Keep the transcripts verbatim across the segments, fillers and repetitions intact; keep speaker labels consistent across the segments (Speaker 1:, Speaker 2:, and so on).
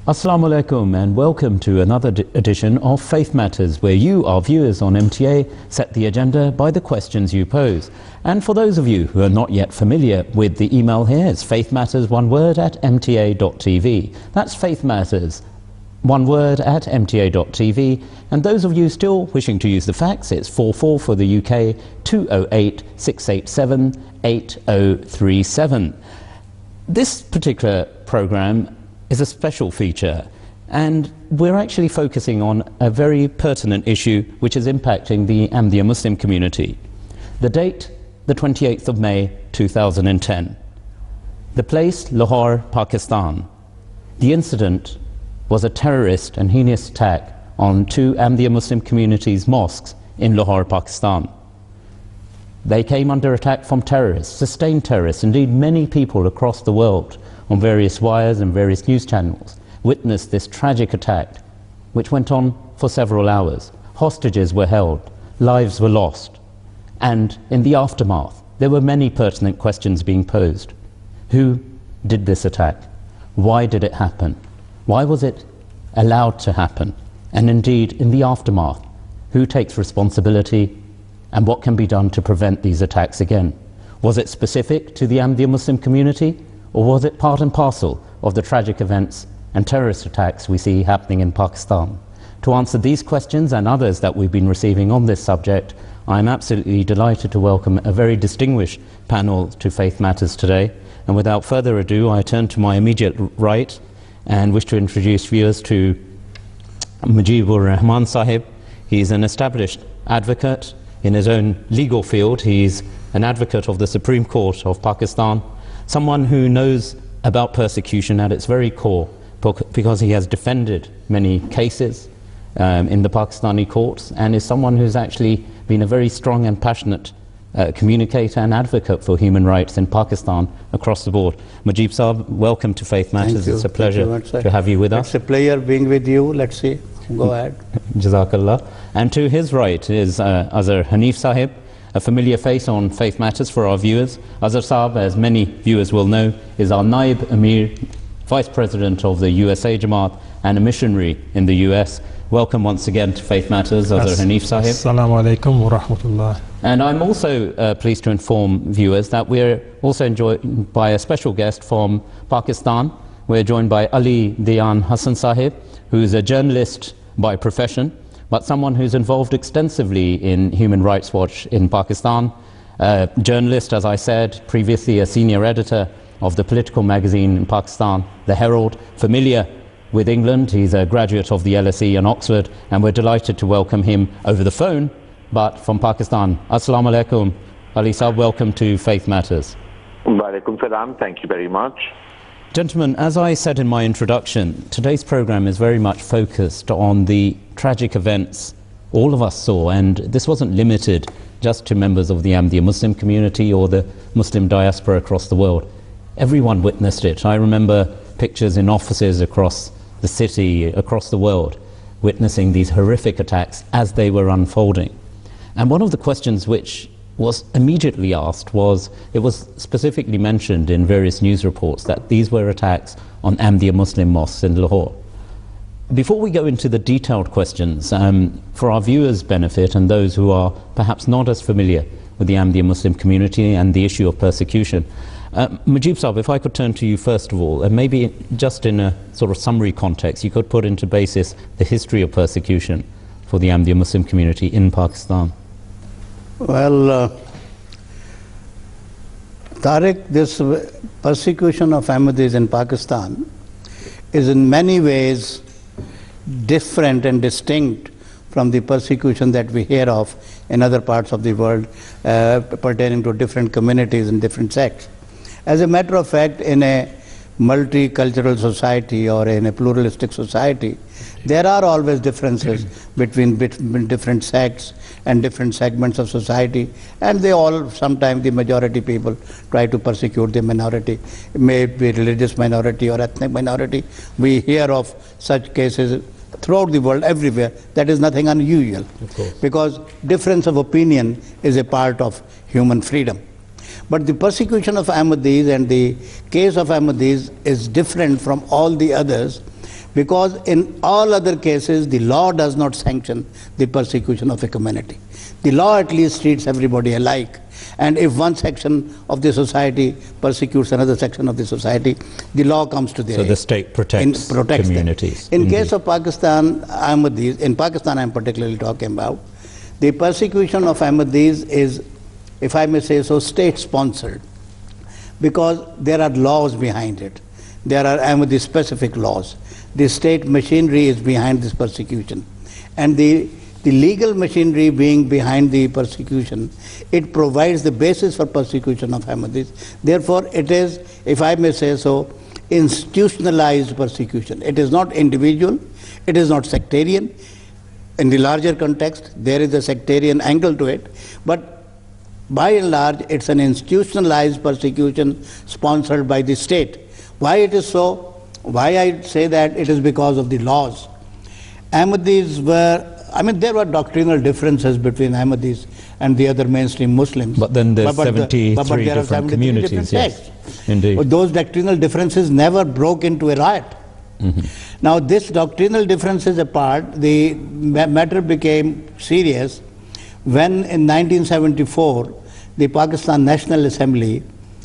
Speaker 1: Assalamu alaikum and welcome to another edition of Faith Matters, where you, our viewers on M T A, set the agenda by the questions you pose. And for those of you who are not yet familiar with the email here, it's faithmatters, one word, at m t a dot t v. That's faithmatters, one word, at m t a dot t v. And those of you still wishing to use the fax, it's four four for the U K, two oh eight, six eight seven, eight oh three seven. This particular program is a special feature, and we're actually focusing on a very pertinent issue which is impacting the Ahmadiyya Muslim community. The date, the twenty-eighth of May two thousand ten. The place, Lahore, Pakistan. The incident was a terrorist and heinous attack on two Ahmadiyya Muslim communities' mosques in Lahore, Pakistan. They came under attack from terrorists, sustained terrorists. Indeed, many people across the world on various wires and various news channels witnessed this tragic attack, which went on for several hours. Hostages were held, lives were lost, and in the aftermath there were many pertinent questions being posed. Who did this attack? Why did it happen? Why was it allowed to happen? And indeed, in the aftermath, who takes responsibility and what can be done to prevent these attacks again? Was it specific to the Ahmadiyya Muslim community, or was it part and parcel of the tragic events and terrorist attacks we see happening in Pakistan? To answer these questions and others that we've been receiving on this subject, I'm absolutely delighted to welcome a very distinguished panel to Faith Matters today. And without further ado, I turn to my immediate right and wish to introduce viewers to Mujibur Rahman Sahib. He's an established advocate in his own legal field. He's an advocate of the Supreme Court of Pakistan, someone who knows about persecution at its very core, because he has defended many cases um, in the Pakistani courts, and is someone who's actually been a very strong and passionate uh, communicator and advocate for human rights in Pakistan across the board. Mujib Saab, welcome to Faith Matters. It's a pleasure much, to have you with us.
Speaker 2: It's a pleasure being with you. Let's see. Go ahead.
Speaker 1: Jazakallah. And to his right is uh, Azhar Hanif Sahib, a familiar face on Faith Matters for our viewers. Azhar Saab, as many viewers will know, is our Naib Amir, Vice President of the U S A Jamaat and a missionary in the U S. Welcome once again to Faith Matters, Azhar As Hanif Sahib.
Speaker 3: Assalamu alaikum wa rahmatullah.
Speaker 1: And I'm also uh, pleased to inform viewers that we're also joined by a special guest from Pakistan. We're joined by Ali Dayan Hasan Sahib, who's a journalist by profession, but someone who's involved extensively in Human Rights Watch in Pakistan. Uh, journalist, as I said, previously a senior editor of the political magazine in Pakistan, The Herald, familiar with England. He's a graduate of the L S E in Oxford, and we're delighted to welcome him over the phone, but from Pakistan. Assalamu alaikum. Ali Saab, welcome to Faith Matters.
Speaker 4: Wa alaikum salam. Thank you very much.
Speaker 1: Gentlemen, as I said in my introduction, today's program is very much focused on the tragic events all of us saw, and this wasn't limited just to members of the Ahmadiyya Muslim community or the Muslim diaspora across the world. Everyone witnessed it. I remember pictures in offices across the city, across the world, witnessing these horrific attacks as they were unfolding. And one of the questions which was immediately asked was, it was specifically mentioned in various news reports that these were attacks on Ahmadiyya Muslim mosques in Lahore. Before we go into the detailed questions, um, for our viewers' benefit and those who are perhaps not as familiar with the Ahmadiyya Muslim community and the issue of persecution, uh, Mujib Saab, if I could turn to you first of all, and maybe just in a sort of summary context, you could put into basis the history of persecution for the Ahmadiyya Muslim community in Pakistan.
Speaker 2: Well, uh, Tariq, this persecution of Ahmadis in Pakistan is in many ways different and distinct from the persecution that we hear of in other parts of the world uh, pertaining to different communities and different sects. As a matter of fact, in a multicultural society or in a pluralistic society, there are always differences between, between different sects and different segments of society, and they all, sometimes the majority people try to persecute the minority, it may be religious minority or ethnic minority. We hear of such cases throughout the world, everywhere. That is nothing unusual, because difference of opinion is a part of human freedom. But the persecution of Ahmadis and the case of Ahmadis is different from all the others Because in all other cases, the law does not sanction the persecution of a community. The law at least treats everybody alike. And if one section of the society persecutes another section of the society, the law comes to their
Speaker 1: So
Speaker 2: aid.
Speaker 1: the state protects,
Speaker 2: In, protects
Speaker 1: communities.
Speaker 2: Them. In
Speaker 1: Indeed.
Speaker 2: case of Pakistan, Ahmadis, in Pakistan I'm particularly talking about, the persecution of Ahmadis is, if I may say so, state-sponsored, because there are laws behind it. There are Ahmadi-specific laws. The state machinery is behind this persecution. And the, the legal machinery being behind the persecution, it provides the basis for persecution of Ahmadis. Therefore, it is, if I may say so, institutionalized persecution. It is not individual, it is not sectarian. In the larger context, there is a sectarian angle to it, but by and large, it's an institutionalized persecution sponsored by the state. Why it is so? Why I say that? It is because of the laws. Ahmadis were, I mean, there were doctrinal differences between Ahmadis and the other mainstream Muslims.
Speaker 1: But then there's
Speaker 2: but, but
Speaker 1: seventy-three
Speaker 2: the, but, but there
Speaker 1: different
Speaker 2: are seventy-three
Speaker 1: communities,
Speaker 2: different
Speaker 1: yes.
Speaker 2: sects.
Speaker 1: Indeed.
Speaker 2: But those doctrinal differences never broke into a riot. Mm-hmm. Now, this doctrinal differences apart, the matter became serious when in nineteen seventy-four, the Pakistan National Assembly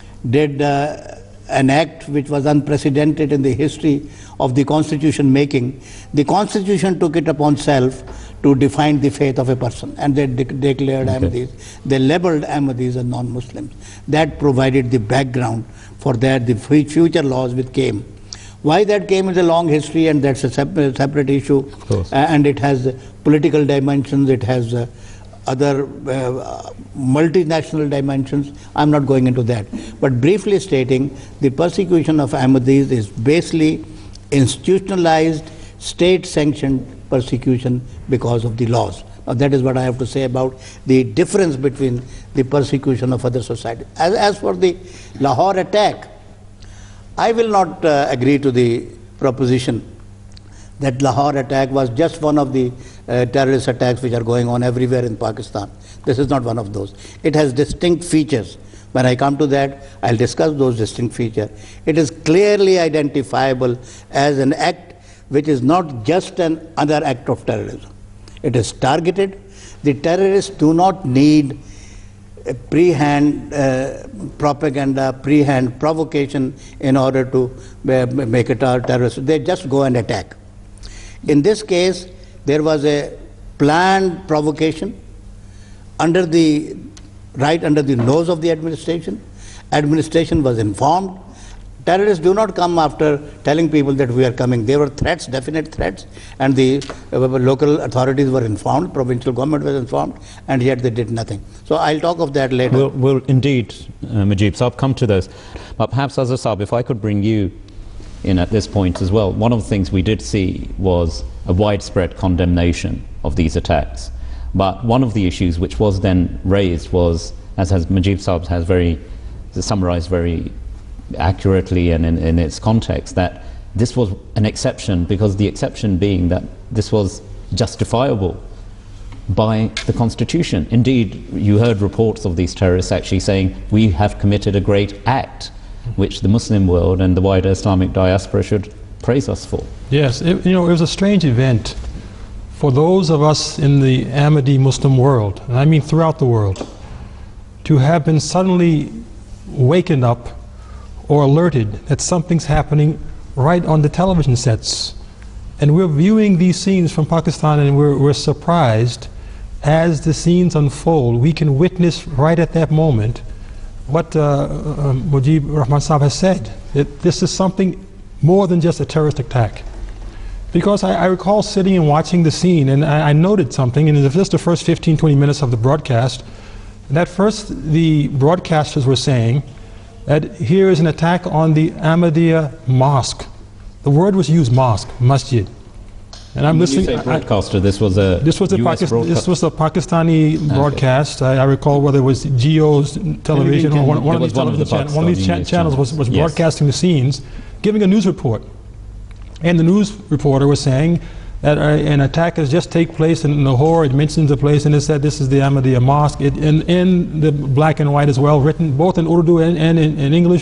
Speaker 2: did uh, an act which was unprecedented in the history of the constitution making. The constitution took it upon itself to define the faith of a person, and they de declared okay. Ahmadis. They labeled Ahmadis as non-Muslims. That provided the background for that, the future laws which came. Why that came is a long history, and that's a separate, separate issue, uh, and it has political dimensions, it has uh, other uh, multinational dimensions. I'm not going into that. But briefly stating, the persecution of Ahmadis is basically institutionalized, state-sanctioned persecution because of the laws. Now that is what I have to say about the difference between the persecution of other societies. As, as for the Lahore attack, I will not uh, agree to the proposition that Lahore attack was just one of the uh, terrorist attacks which are going on everywhere in Pakistan. This is not one of those. It has distinct features. When I come to that, I'll discuss those distinct features. It is clearly identifiable as an act which is not just another act of terrorism. It is targeted. The terrorists do not need a pre-hand uh, propaganda, pre-hand provocation in order to uh, make it a terrorist. They just go and attack. In this case, there was a planned provocation under the, right under the nose of the administration. Administration was informed. Terrorists do not come after telling people that we are coming. There were threats, definite threats, and the uh, local authorities were informed, provincial government was informed, and yet they did nothing. So I'll talk of that later.
Speaker 1: We'll, we'll indeed, uh, Mujib Saab, come to those. But perhaps, Azhar Saab, if I could bring you in at this point as well. One of the things we did see was a widespread condemnation of these attacks. But one of the issues which was then raised was, as has Mujib Saab has very summarized very accurately and in, in its context, that this was an exception, because the exception being that this was justifiable by the Constitution. Indeed, you heard reports of these terrorists actually saying, we have committed a great act, which the Muslim world and the wider Islamic diaspora should praise us for.
Speaker 3: Yes, it, you know, it was a strange event for those of us in the Ahmadi Muslim world, and I mean throughout the world, to have been suddenly wakened up or alerted that something's happening right on the television sets. And we're viewing these scenes from Pakistan, and we're, we're surprised as the scenes unfold. We can witness right at that moment what uh, uh, Mujib Rahman Saab has said, that this is something more than just a terrorist attack. Because I, I recall sitting and watching the scene, and I, I noted something, and it's just the first fifteen, twenty minutes of the broadcast. And at first, the broadcasters were saying that here is an attack on the Ahmadiyya mosque. The word was used, mosque, masjid. And I'm
Speaker 1: when
Speaker 3: listening.
Speaker 1: You say broadcaster, I, this was a
Speaker 3: this was a Pakistan, this was a Pakistani okay. broadcast. I, I recall whether it was Geo's television or one, one of these television channels. One of these cha channels was, was yes. broadcasting the scenes, giving a news report. And the news reporter was saying that uh, an attack has just taken place in Lahore. It mentions the place, and it said this is the Ahmadiyya mosque. It, in, in the black and white as well, written both in Urdu and, and in, in English.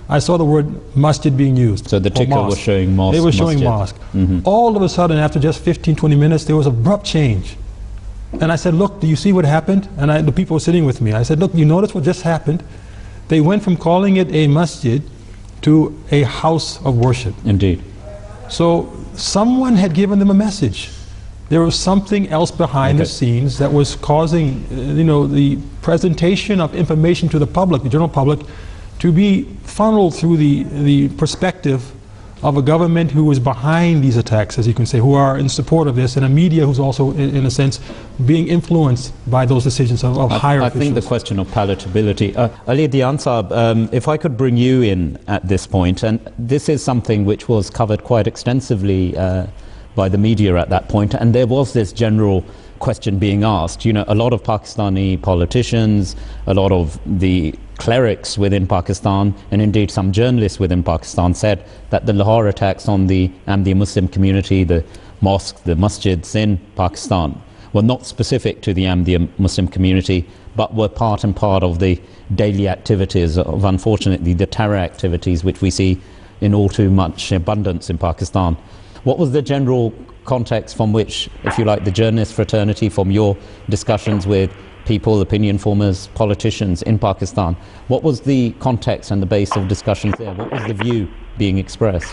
Speaker 3: I saw the word masjid being used.
Speaker 1: So the ticker was showing mosque.
Speaker 3: It was showing
Speaker 1: masjid.
Speaker 3: mosque.
Speaker 1: Mm-hmm.
Speaker 3: All of a sudden, after just fifteen, twenty minutes, there was abrupt change. And I said, look, do you see what happened? And I, the people were sitting with me. I said, look, you notice what just happened? They went from calling it a masjid to a house of worship.
Speaker 1: Indeed.
Speaker 3: So someone had given them a message. There was something else behind
Speaker 1: okay.
Speaker 3: the scenes that was causing, uh, you know, the presentation of information to the public, the general public, to be funneled through the, the perspective of a government who is behind these attacks, as you can say, who are in support of this, and a media who's also, in, in a sense, being influenced by those decisions of, of
Speaker 1: I,
Speaker 3: higher
Speaker 1: I
Speaker 3: officials.
Speaker 1: think the question of palatability. Uh, Ali Dayan Saab, um, if I could bring you in at this point, and this is something which was covered quite extensively uh, by the media at that point, and there was this general question being asked. You know, a lot of Pakistani politicians, a lot of the clerics within Pakistan, and indeed some journalists within Pakistan said that the Lahore attacks on the Ahmadi Muslim community, the mosques, the masjids in Pakistan, were not specific to the Ahmadi Muslim community, but were part and part of the daily activities of, unfortunately, the terror activities which we see in all too much abundance in Pakistan. What was the general context from which, if you like, the journalist fraternity, from your discussions with people, opinion formers, politicians in Pakistan, what was the context and the base of discussions there? What was the view being expressed?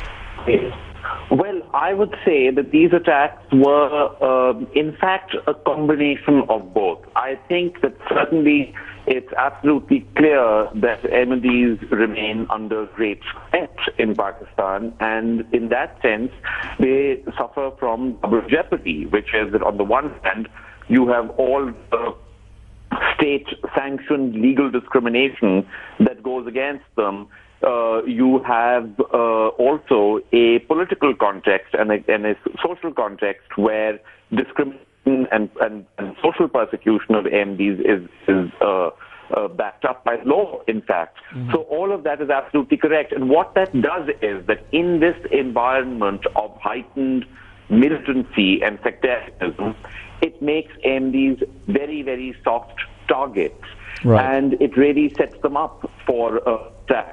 Speaker 4: Well, I would say that these attacks were, uh, in fact, a combination of both. I think that certainly it's absolutely clear that Ahmadis remain under great threat in Pakistan, and in that sense, they suffer from double jeopardy, which is that on the one hand, you have all the state-sanctioned legal discrimination that goes against them. Uh, you have uh, also a political context and a, and a social context where discrimination and, and, and social persecution of Ahmadis is, is uh, uh, backed up by law, in fact. Mm-hmm. So all of that is absolutely correct. And what that does is that in this environment of heightened militancy and sectarianism, it makes Ahmadis very, very soft targets. Right. And it really sets them up for uh, attack.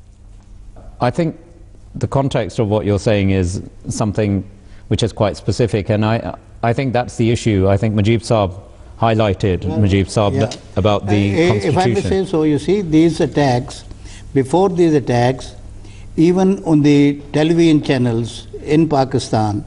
Speaker 1: I think the context of what you're saying is something which is quite specific, and I I think that's the issue. I think Mujib Saab highlighted, well, Mujib Saab, yeah. about the uh, constitution.
Speaker 2: If I may say so, you see, these attacks, before these attacks, even on the television channels in Pakistan,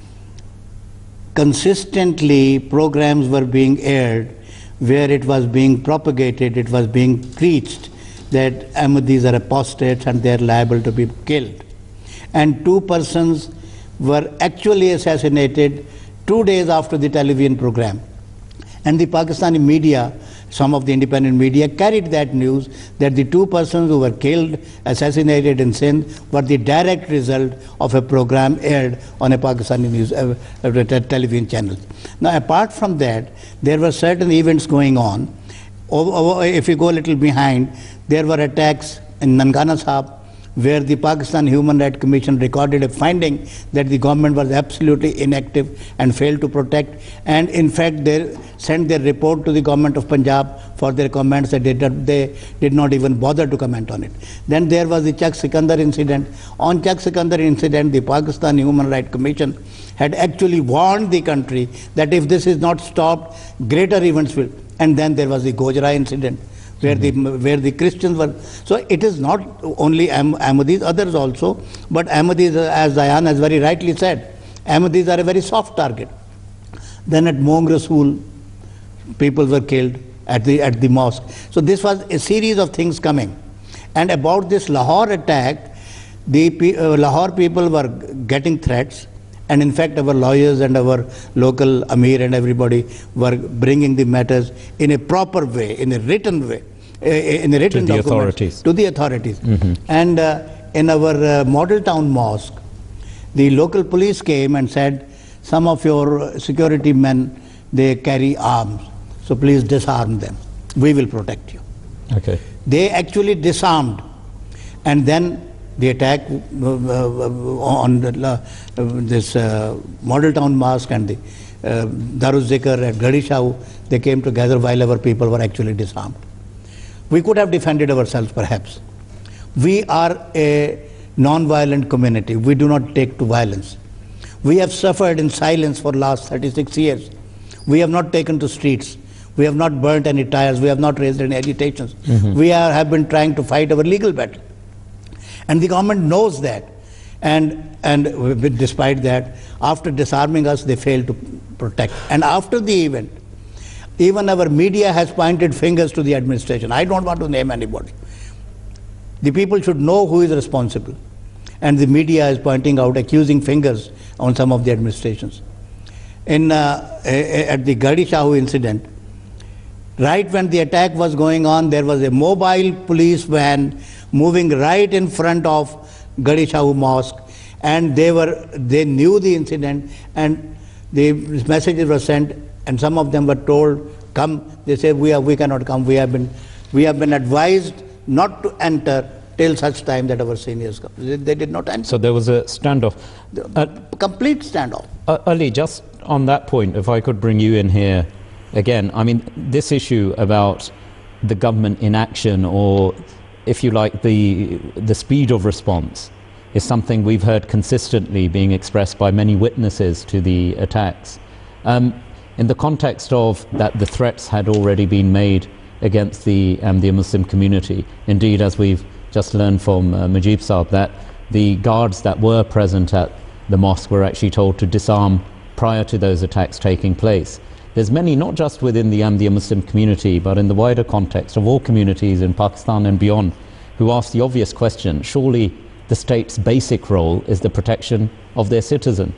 Speaker 2: consistently programs were being aired where it was being propagated, it was being preached that Ahmadis are apostates and they are liable to be killed. And two persons were actually assassinated two days after the television program. And the Pakistani media, some of the independent media, carried that news that the two persons who were killed, assassinated in Sindh, were the direct result of a program aired on a Pakistani news uh, uh, television channel. Now, apart from that, there were certain events going on. If you go a little behind, there were attacks in Nangana Sahib, where the Pakistan Human Rights Commission recorded a finding that the government was absolutely inactive and failed to protect, and in fact they sent their report to the government of Punjab for their comments that they did, they did not even bother to comment on it. Then there was the Chak Sikandar incident. On Chak Sikandar incident, the Pakistan Human Rights Commission had actually warned the country that if this is not stopped, greater events will. And then there was the Gojra incident, where mm-hmm. the where the Christians were. So it is not only Ahmadis, others also, but Ahmadis, as Dayan has very rightly said, Ahmadis are a very soft target. Then at Mong Rasool, people were killed at the at the mosque. So this was a series of things coming. And about this Lahore attack, the uh, Lahore people were getting threats. And in fact, our lawyers and our local Amir and everybody were bringing the matters in a proper way, in a written way, in a written
Speaker 1: to the
Speaker 2: document,
Speaker 1: authorities.
Speaker 2: To the authorities.
Speaker 1: Mm-hmm.
Speaker 2: And uh, in our uh, model town mosque, the local police came and said, some of your security men, they carry arms, so please disarm them. We will protect you.
Speaker 1: Okay. They
Speaker 2: actually disarmed, and then the attack uh, uh, on the, uh, this uh, model town mosque and the uh, Daruz Zikr at Gadishau, they came together while our people were actually disarmed. We could have defended ourselves perhaps, We are a non-violent community. We do not take to violence. We have suffered in silence for the last thirty-six years. We have not taken to streets. We have not burnt any tires. We have not raised any agitations. Mm-hmm. We are, have been trying to fight our legal battle. And the government knows that. And, and despite that, after disarming us, they failed to protect. And after the event, even our media has pointed fingers to the administration. I don't want to name anybody. The people should know who is responsible. And the media is pointing out, accusing fingers on some of the administrations. In, uh, at the Gadi Shahu incident, right when the attack was going on, there was a mobile police van moving right in front of Gadi Shahu Mosque, and they were they knew the incident, and the messages were sent, and some of them were told, come. They said, we are we cannot come. We have been we have been advised not to enter till such time that our seniors come. They, they did not enter.
Speaker 1: So there was a standoff.
Speaker 2: Uh, complete standoff.
Speaker 1: Uh, Ali, just on that point, if I could bring you in here again, I mean, this issue about the government inaction, or if you like, the the speed of response, is something we've heard consistently being expressed by many witnesses to the attacks. Um, in the context of that, the threats had already been made against the um, the Muslim community. Indeed, as we've just learned from uh, Mujib Saab, that the guards that were present at the mosque were actually told to disarm prior to those attacks taking place. There's many, not just within the Ahmadiyya Muslim community, but in the wider context of all communities in Pakistan and beyond, who ask the obvious question: surely the state's basic role is the protection of their citizen?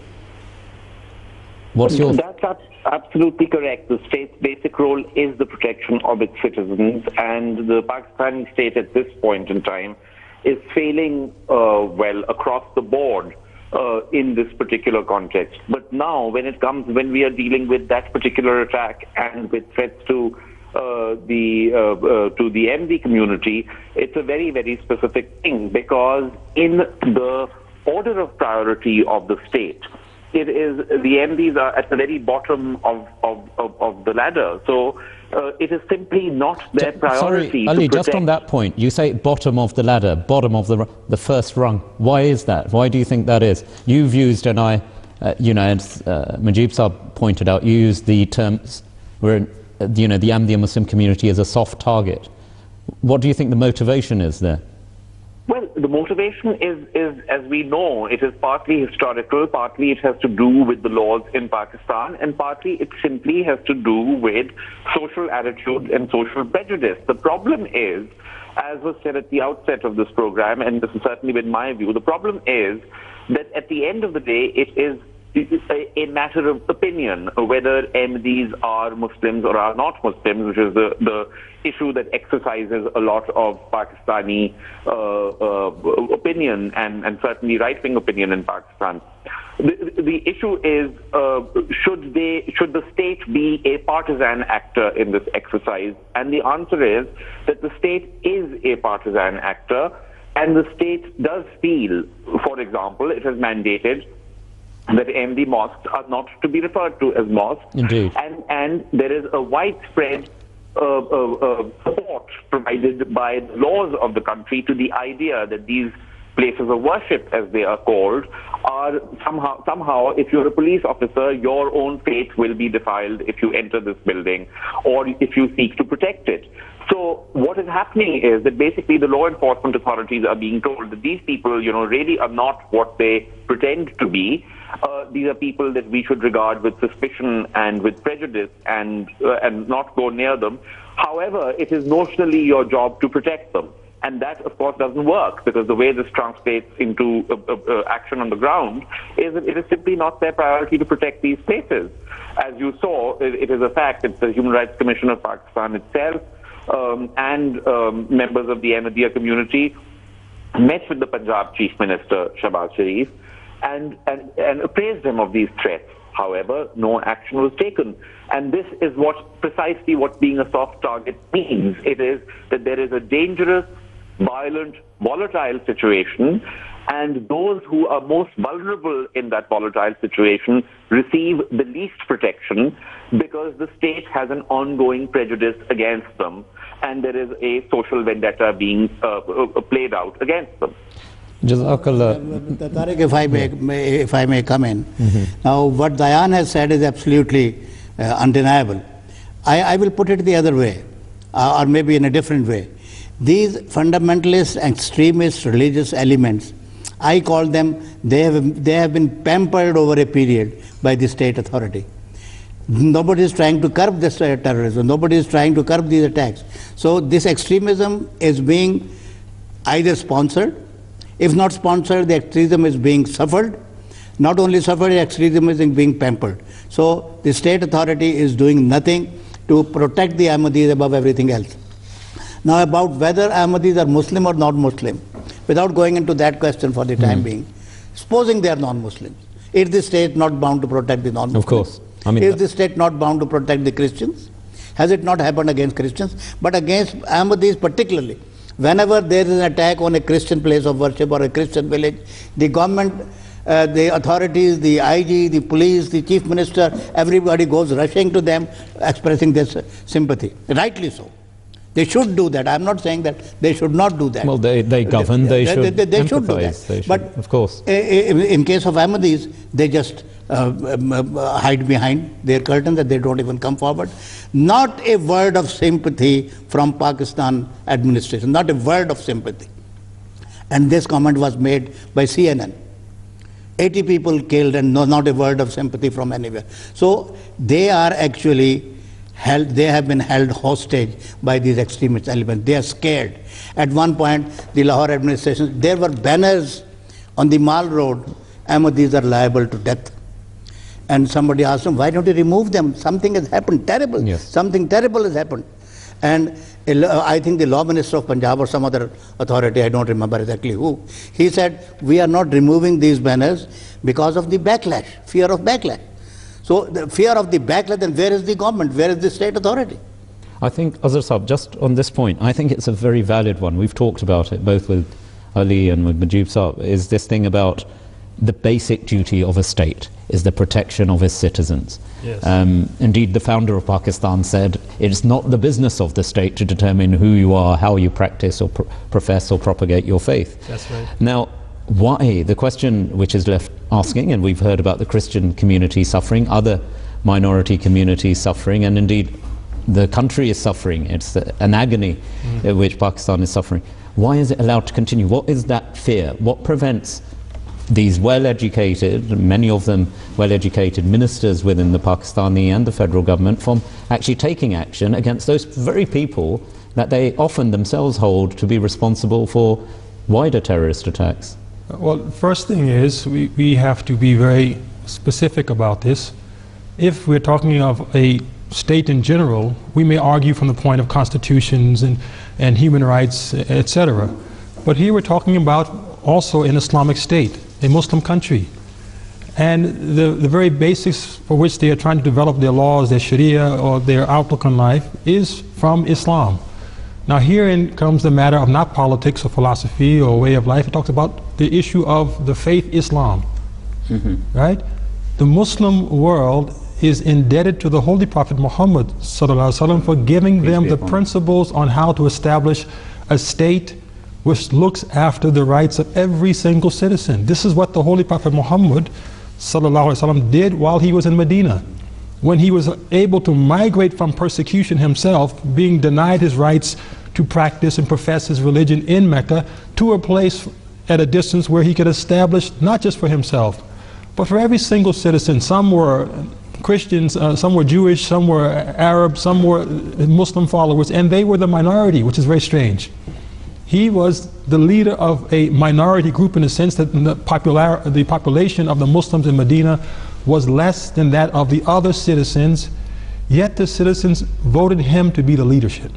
Speaker 1: What's your...
Speaker 4: That's absolutely correct. The state's basic role is the protection of its citizens, and the Pakistani state at this point in time is failing uh, well across the board uh, in this particular context. But now, when it comes, when we are dealing with that particular attack and with threats to uh, the uh, uh, to the Ahmadi community, it's a very, very specific thing, because in the order of priority of the state, it is the Ahmadis are at the very bottom of, of, of, of the ladder. So uh, it is simply not their priority.
Speaker 1: Sorry, Ali, just on that point, you say bottom of the ladder, bottom of the the first rung. Why is that? Why do you think that is? You've used, and I, uh, you know, as uh, Mujib Saab pointed out, you used the terms where, uh, you know, the Ahmadiyya Muslim community is a soft target. What do you think the motivation is there?
Speaker 4: Well, the motivation is, is, as we know, it is partly historical, partly it has to do with the laws in Pakistan, and partly it simply has to do with social attitude and social prejudice. The problem is, as was said at the outset of this program, and this has certainly been my view, the problem is that at the end of the day, it is a, a matter of opinion, whether Ahmadis are Muslims or are not Muslims, which is the, the issue that exercises a lot of Pakistani uh, uh, opinion and, and certainly right-wing opinion in Pakistan. The, the issue is, uh, should they, should the state be a partisan actor in this exercise? And the answer is that the state is a partisan actor, and the state does feel, for example, it has mandated that Ahmadi mosques are not to be referred to as mosques.
Speaker 1: Indeed.
Speaker 4: And, and there is a widespread uh, uh, uh, support provided by the laws of the country to the idea that these places of worship, as they are called, are somehow, somehow, if you're a police officer, your own faith will be defiled if you enter this building or if you seek to protect it. So what is happening is that basically the law enforcement authorities are being told that these people, you know, really are not what they pretend to be. Uh, these are people that we should regard with suspicion and with prejudice, and uh, and not go near them. However, it is notionally your job to protect them. And that, of course, doesn't work, because the way this translates into uh, uh, action on the ground is that it is simply not their priority to protect these places. As you saw, it, it is a fact. It's the Human Rights Commission of Pakistan itself um, and um, members of the Ahmadiyya community met with the Punjab Chief Minister, Shahbaz Sharif, and, and, and appraised him of these threats. However, no action was taken. And this is what precisely what being a soft target means. It is that there is a dangerous, violent, volatile situation, and those who are most vulnerable in that volatile situation receive the least protection because the state has an ongoing prejudice against them. and there is a social vendetta being uh, played out against them.
Speaker 2: Jazakallah. Tariq, if I may, may, if I may come in. Mm-hmm. Now, what Dayan has said is absolutely uh, undeniable. I, I will put it the other way, uh, or maybe in a different way. These fundamentalist, extremist religious elements, I call them, they have, they have been pampered over a period by the state authority. Nobody is trying to curb this uh, terrorism. Nobody is trying to curb these attacks. So this extremism is being either sponsored. If not sponsored, the extremism is being suffered. Not only suffered, the extremism is being pampered. So the state authority is doing nothing to protect the Ahmadis above everything else. Now about whether Ahmadis are Muslim or not Muslim, without going into that question for the time mm. being, supposing they are non-Muslims, is the state not bound to protect the non-Muslims?
Speaker 1: Of course. I mean,
Speaker 2: is the state not bound to protect the Christians? Has it not happened against Christians? But against Ahmadis particularly. Whenever there is an attack on a Christian place of worship or a Christian village, the government, uh, the authorities, the I G, the police, the chief minister, everybody goes rushing to them, expressing this sympathy. Rightly so. They should do that. I'm not saying that they should not do that.
Speaker 1: Well, they, they govern, they, they,
Speaker 2: should, they, they, they should do that.
Speaker 1: They should,
Speaker 2: but
Speaker 1: of course.
Speaker 2: In, in case of Ahmadis, they just uh, um, uh, hide behind their curtains and they don't even come forward. Not a word of sympathy from Pakistan administration, not a word of sympathy. And this comment was made by C N N. eighty people killed and no, not a word of sympathy from anywhere. So they are actually held, they have been held hostage by these extremist elements. They are scared. At one point, the Lahore administration, there were banners on the Mall Road, Ahmadis are liable to death. And somebody asked them, why don't you remove them? Something has happened, terrible.
Speaker 1: Yes.
Speaker 2: Something terrible has happened. And I think the law minister of Punjab or some other authority, I don't remember exactly who, he said, we are not removing these banners because of the backlash, fear of backlash. So the fear of the backlash, then where is the government? Where is the state authority?
Speaker 1: I think, Azhar Saab, just on this point, I think it's a very valid one. We've talked about it both with Ali and with Mujib Saab, is this thing about the basic duty of a state is the protection of its citizens.
Speaker 3: Yes.
Speaker 1: Um, indeed, the founder of Pakistan said, it's not the business of the state to determine who you are, how you practice or pr profess or propagate your faith.
Speaker 3: That's right.
Speaker 1: Now, why? The question which is left asking, and we've heard about the Christian community suffering, other minority communities suffering, and indeed the country is suffering. It's an agony mm. in which Pakistan is suffering. Why is it allowed to continue? What is that fear? What prevents these well-educated, many of them well-educated ministers within the Pakistani and the federal government from actually taking action against those very people that they often themselves hold to be responsible for wider terrorist attacks?
Speaker 3: Well, first thing is we, we have to be very specific about this. If we're talking of a state in general, we may argue from the point of constitutions and, and human rights, et cetera. But here we're talking about also an Islamic state, a Muslim country. And the, the very basics for which they are trying to develop their laws, their Sharia, or their outlook on life is from Islam. Now herein comes the matter of not politics or philosophy or way of life. It talks about the issue of the faith Islam, mm-hmm. right? The Muslim world is indebted to the Holy Prophet Muhammad sallallahu alaihi wasallam for giving Peace them the principles on how to establish a state which looks after the rights of every single citizen. This is what the Holy Prophet Muhammad sallallahu alaihi wasallam did while he was in Medina. When he was able to migrate from persecution himself, being denied his rights to practice and profess his religion in Mecca, to a place at a distance where he could establish not just for himself, but for every single citizen. Some were Christians, uh, some were Jewish, some were Arab, some were Muslim followers, and they were the minority, which is very strange. He was the leader of a minority group in the sense that the, popular, the population of the Muslims in Medina was less than that of the other citizens, yet the citizens voted him to be the leadership.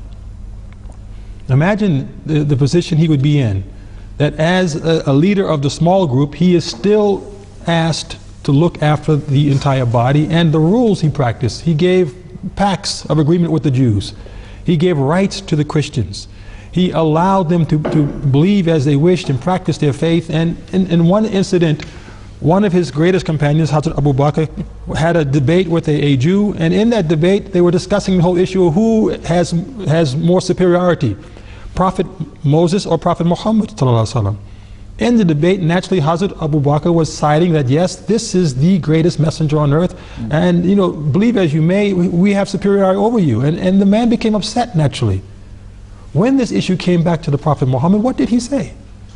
Speaker 3: Imagine the, the position he would be in, that as a, a leader of the small group, he is still asked to look after the entire body and the rules he practiced. He gave pacts of agreement with the Jews. He gave rights to the Christians. He allowed them to, to believe as they wished and practice their faith. And in, in one incident, one of his greatest companions, Hazrat Abu Bakr, had a debate with a, a Jew, and in that debate they were discussing the whole issue of who has, has more superiority, Prophet Moses or Prophet Muhammad sallallahu alaihi wasallam. In the debate, naturally, Hazrat Abu Bakr was citing that, yes, this is the greatest messenger on earth, mm-hmm. and, you know, believe as you may, we, we have superiority over you. And, and the man became upset, naturally. When this issue came back to the Prophet Muhammad, what did he say?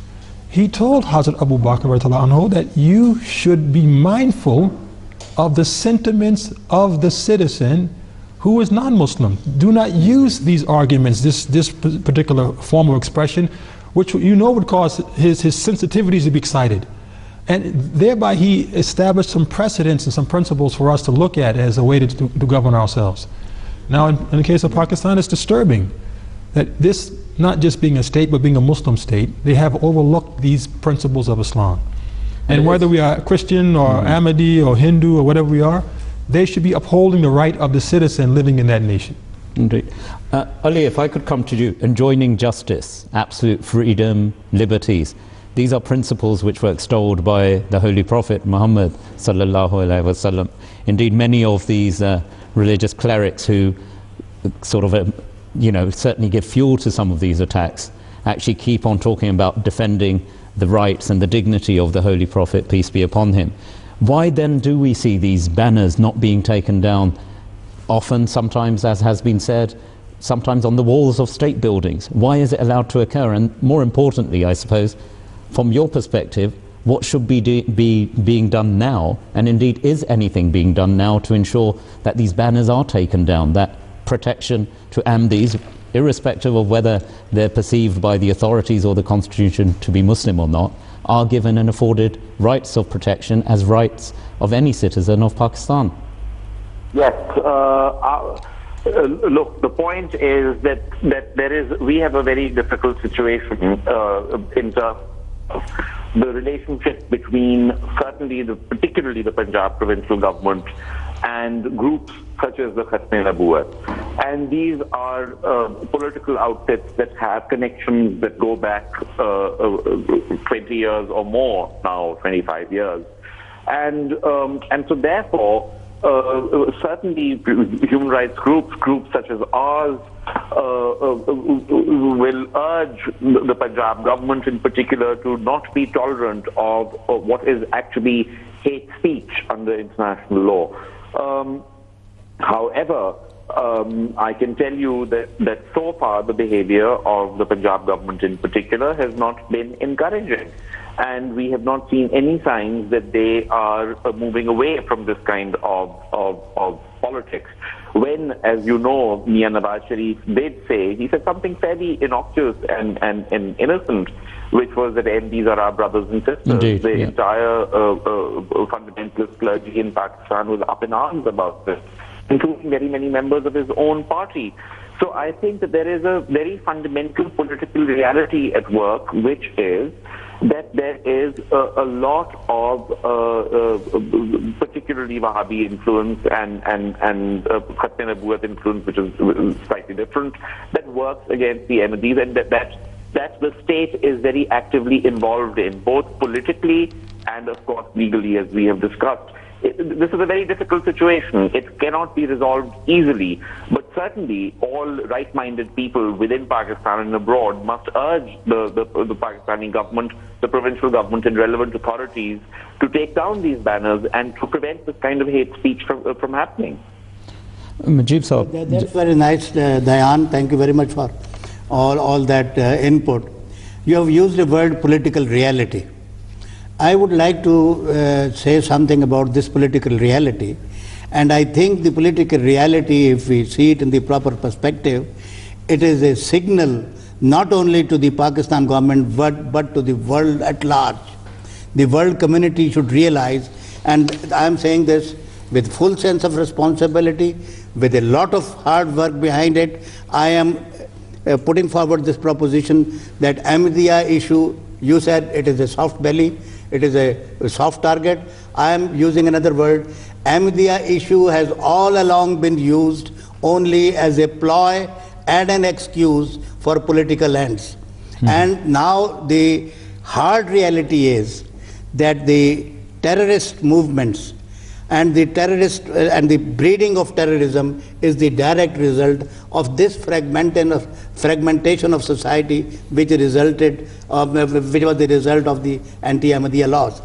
Speaker 3: He told Hazrat Abu Bakr anhu that you should be mindful of the sentiments of the citizen who is non-Muslim. Do not use these arguments, this, this particular form of expression, which you know would cause his, his sensitivities to be excited. And thereby he established some precedents and some principles for us to look at as a way to, to, to govern ourselves. Now in, in the case of Pakistan, it's disturbing that this, not just being a state, but being a Muslim state, they have overlooked these principles of Islam. And, and whether we are Christian or mm-hmm. Ahmadi or Hindu or whatever we are, they should be upholding the right of the citizen living in that nation.
Speaker 1: Indeed. Uh, Ali, if I could come to you, enjoining justice, absolute freedom, liberties, these are principles which were extolled by the Holy Prophet Muhammad sallallahu alaihi wasallam. Indeed, many of these uh, religious clerics who sort of, uh, you know, certainly give fuel to some of these attacks, actually keep on talking about defending the rights and the dignity of the Holy Prophet, peace be upon him. Why then do we see these banners not being taken down? Often, sometimes, as has been said, sometimes on the walls of state buildings. Why is it allowed to occur? And more importantly, I suppose, from your perspective, what should be, do, be being done now? And indeed, is anything being done now to ensure that these banners are taken down, that protection to Ahmadis, irrespective of whether they're perceived by the authorities or the constitution to be Muslim or not, are given and afforded rights of protection as rights of any citizen of Pakistan?
Speaker 4: Yes, uh, uh, look, the point is that, that there is, we have a very difficult situation uh, in terms of the relationship between certainly, the, particularly the Punjab provincial government and groups such as the Khatme Nabuwat. And these are uh, political outfits that have connections that go back uh, uh, twenty years or more now, twenty-five years. And, um, and so therefore, Uh, certainly human rights groups, groups such as ours, uh, uh, will urge the Punjab government in particular to not be tolerant of, of what is actually hate speech under international law. Um, however, um, I can tell you that, that so far the behavior of the Punjab government in particular has not been encouraging. And we have not seen any signs that they are uh, moving away from this kind of, of, of politics. When, as you know, Mian Nawaz Sharif did say, he said something fairly innocuous and, and, and innocent, which was that M Ps are our brothers and sisters.
Speaker 1: Indeed,
Speaker 4: the
Speaker 1: yeah.
Speaker 4: entire uh, uh, fundamentalist clergy in Pakistan was up in arms about this, including very many members of his own party. So I think that there is a very fundamental political reality at work, which is that there is a, a lot of uh, uh, particularly Wahhabi influence and and and uh, Khatme Nabuwat influence, which is slightly different, that works against the Ahmadis, and that, that that the state is very actively involved in, both politically and of course legally, as we have discussed. It, this is a very difficult situation. It cannot be resolved easily, but certainly all right-minded people within Pakistan and abroad must urge the, the, the Pakistani government, the provincial government and relevant authorities to take down these banners and to prevent this kind of hate speech from, uh, from happening.
Speaker 1: Majib Saab.
Speaker 2: That, that's very nice, uh, Dayan. Thank you very much for all, all that uh, input. You have used the word political reality. I would like to uh, say something about this political reality, and I think the political reality, if we see it in the proper perspective, it is a signal not only to the Pakistan government but, but to the world at large. The world community should realize, and I am saying this with full sense of responsibility, with a lot of hard work behind it. I am uh, putting forward this proposition that Ahmadiyya issue, you said it is a soft belly, it is a, a soft target. I am using another word. Ahmadiyya issue has all along been used only as a ploy and an excuse for political ends. Mm-hmm. And now the hard reality is that the terrorist movements and the terrorist uh, and the breeding of terrorism is the direct result of this fragmentation of, fragmentation of society, which resulted, uh, which was the result of the anti-Ahmadiyya laws.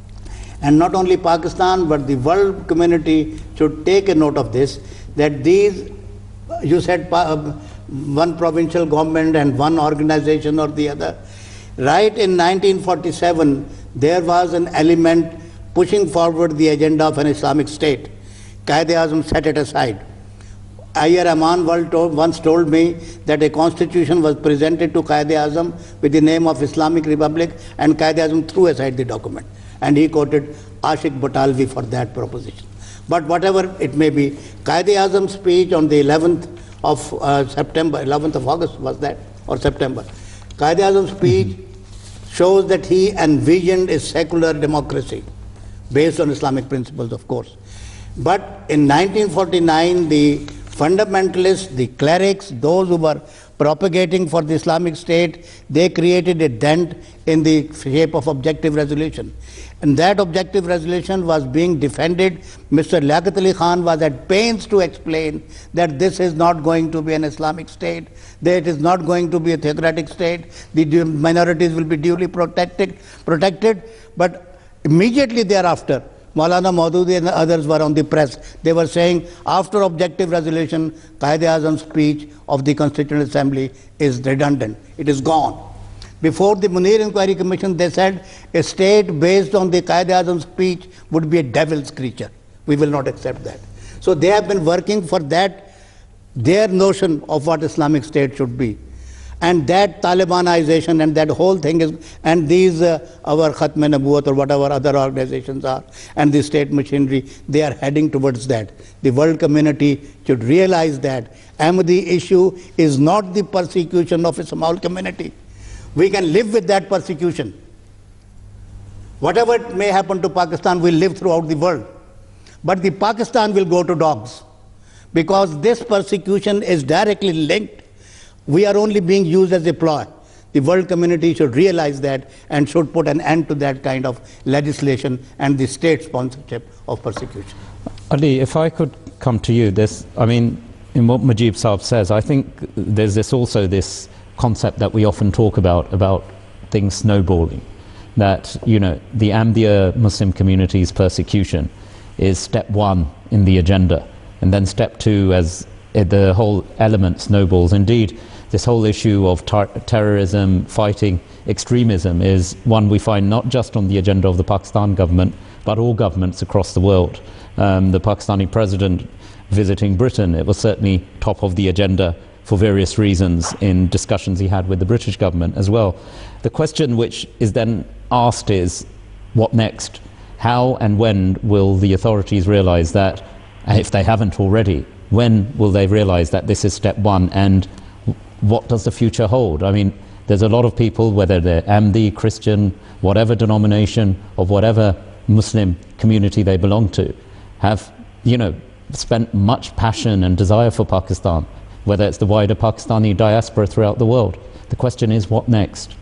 Speaker 2: And not only Pakistan, but the world community should take a note of this, that these, you said uh, one provincial government and one organization or the other. Right in nineteen forty-seven, there was an element pushing forward the agenda of an Islamic state. Quaid-e-Azam set it aside. Ayyar Rahman once told me that a constitution was presented to Quaid-e-Azam with the name of Islamic Republic, and Quaid-e-Azam threw aside the document. And he quoted Ashik Batalvi for that proposition. But whatever it may be, Quaid-e-Azam's speech on the eleventh of uh, September, eleventh of August was that, or September. Quaid-e-Azam's speech mm-hmm. shows that he envisioned a secular democracy based on Islamic principles, of course. But in nineteen forty-nine, the fundamentalists, the clerics, those who were propagating for the Islamic State, they created a dent in the shape of objective resolution. And that objective resolution was being defended. Mister Liaquat Ali Khan was at pains to explain that this is not going to be an Islamic state, that it is not going to be a theocratic state, the minorities will be duly protected, protected. But immediately thereafter, Maulana Maududi and others were on the press. They were saying, after objective resolution, Quaid-e-Azam's speech of the Constituent Assembly is redundant. It is gone. Before the Munir Inquiry Commission, they said a state based on the Quaid-e-Azam's speech would be a devil's creature. We will not accept that. So they have been working for that, their notion of what Islamic State should be. And that Talibanization and that whole thing is, and these uh, our Khatm-e-Nabuwat or whatever other organizations are, and the state machinery, they are heading towards that. The world community should realize that Ahmadi issue is not the persecution of a small community. We can live with that persecution. Whatever may happen to Pakistan will live throughout the world. But the Pakistan will go to dogs, because this persecution is directly linked. We are only being used as a ploy. The world community should realize that and should put an end to that kind of legislation and the state sponsorship of persecution.
Speaker 1: Ali, if I could come to you, this, I mean, in what Mujib Saab says, I think there's this also this concept that we often talk about, about things snowballing, that, you know, the Ahmadiyya Muslim community's persecution is step one in the agenda, and then step two, as the whole element snowballs. Indeed, this whole issue of tar terrorism, fighting extremism is one we find not just on the agenda of the Pakistan government, but all governments across the world. Um, the Pakistani president visiting Britain, it was certainly top of the agenda for various reasons in discussions he had with the British government as well. The question which is then asked is, what next? How and when will the authorities realize that, and if they haven't already, when will they realize that this is step one, and what does the future hold? I mean, there's a lot of people, whether they're Ahmadi, Christian, whatever denomination of whatever Muslim community they belong to, have, you know, spent much passion and desire for Pakistan, whether it's the wider Pakistani diaspora throughout the world. The question is, what next?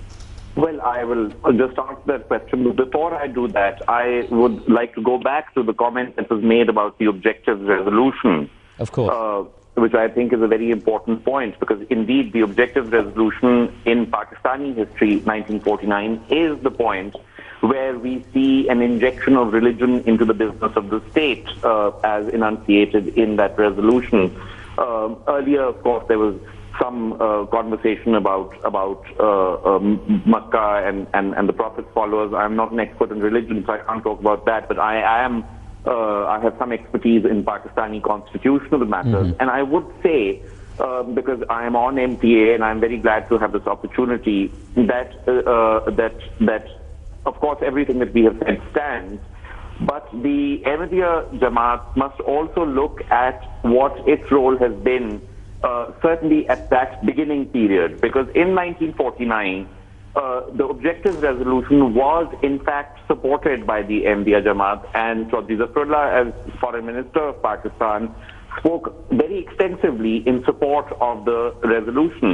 Speaker 4: Well, I will just answer that question. But before I do that, I would like to go back to the comment that was made about the objectives resolution.
Speaker 1: Of course.
Speaker 4: Uh, which I think is a very important point, because indeed the objectives resolution in Pakistani history, nineteen forty-nine, is the point where we see an injection of religion into the business of the state, uh, as enunciated in that resolution. Uh, earlier, of course, there was some uh, conversation about about uh, um, Makkah and, and, and the Prophet's followers. I'm not an expert in religion, so I can't talk about that, but I, I am uh, I have some expertise in Pakistani constitutional matters. Mm-hmm. And I would say, uh, because I am on M T A and I'm very glad to have this opportunity, that uh, uh, that that of course everything that we have said stands, but the Ahmadiyya Jamaat must also look at what its role has been, uh, certainly at that beginning period, because in nineteen forty-nine, uh, the Objectives Resolution was in fact supported by the Ahmadiyya Jamaat, and Chaudhry Zafrulla, as Foreign Minister of Pakistan, spoke very extensively in support of the resolution.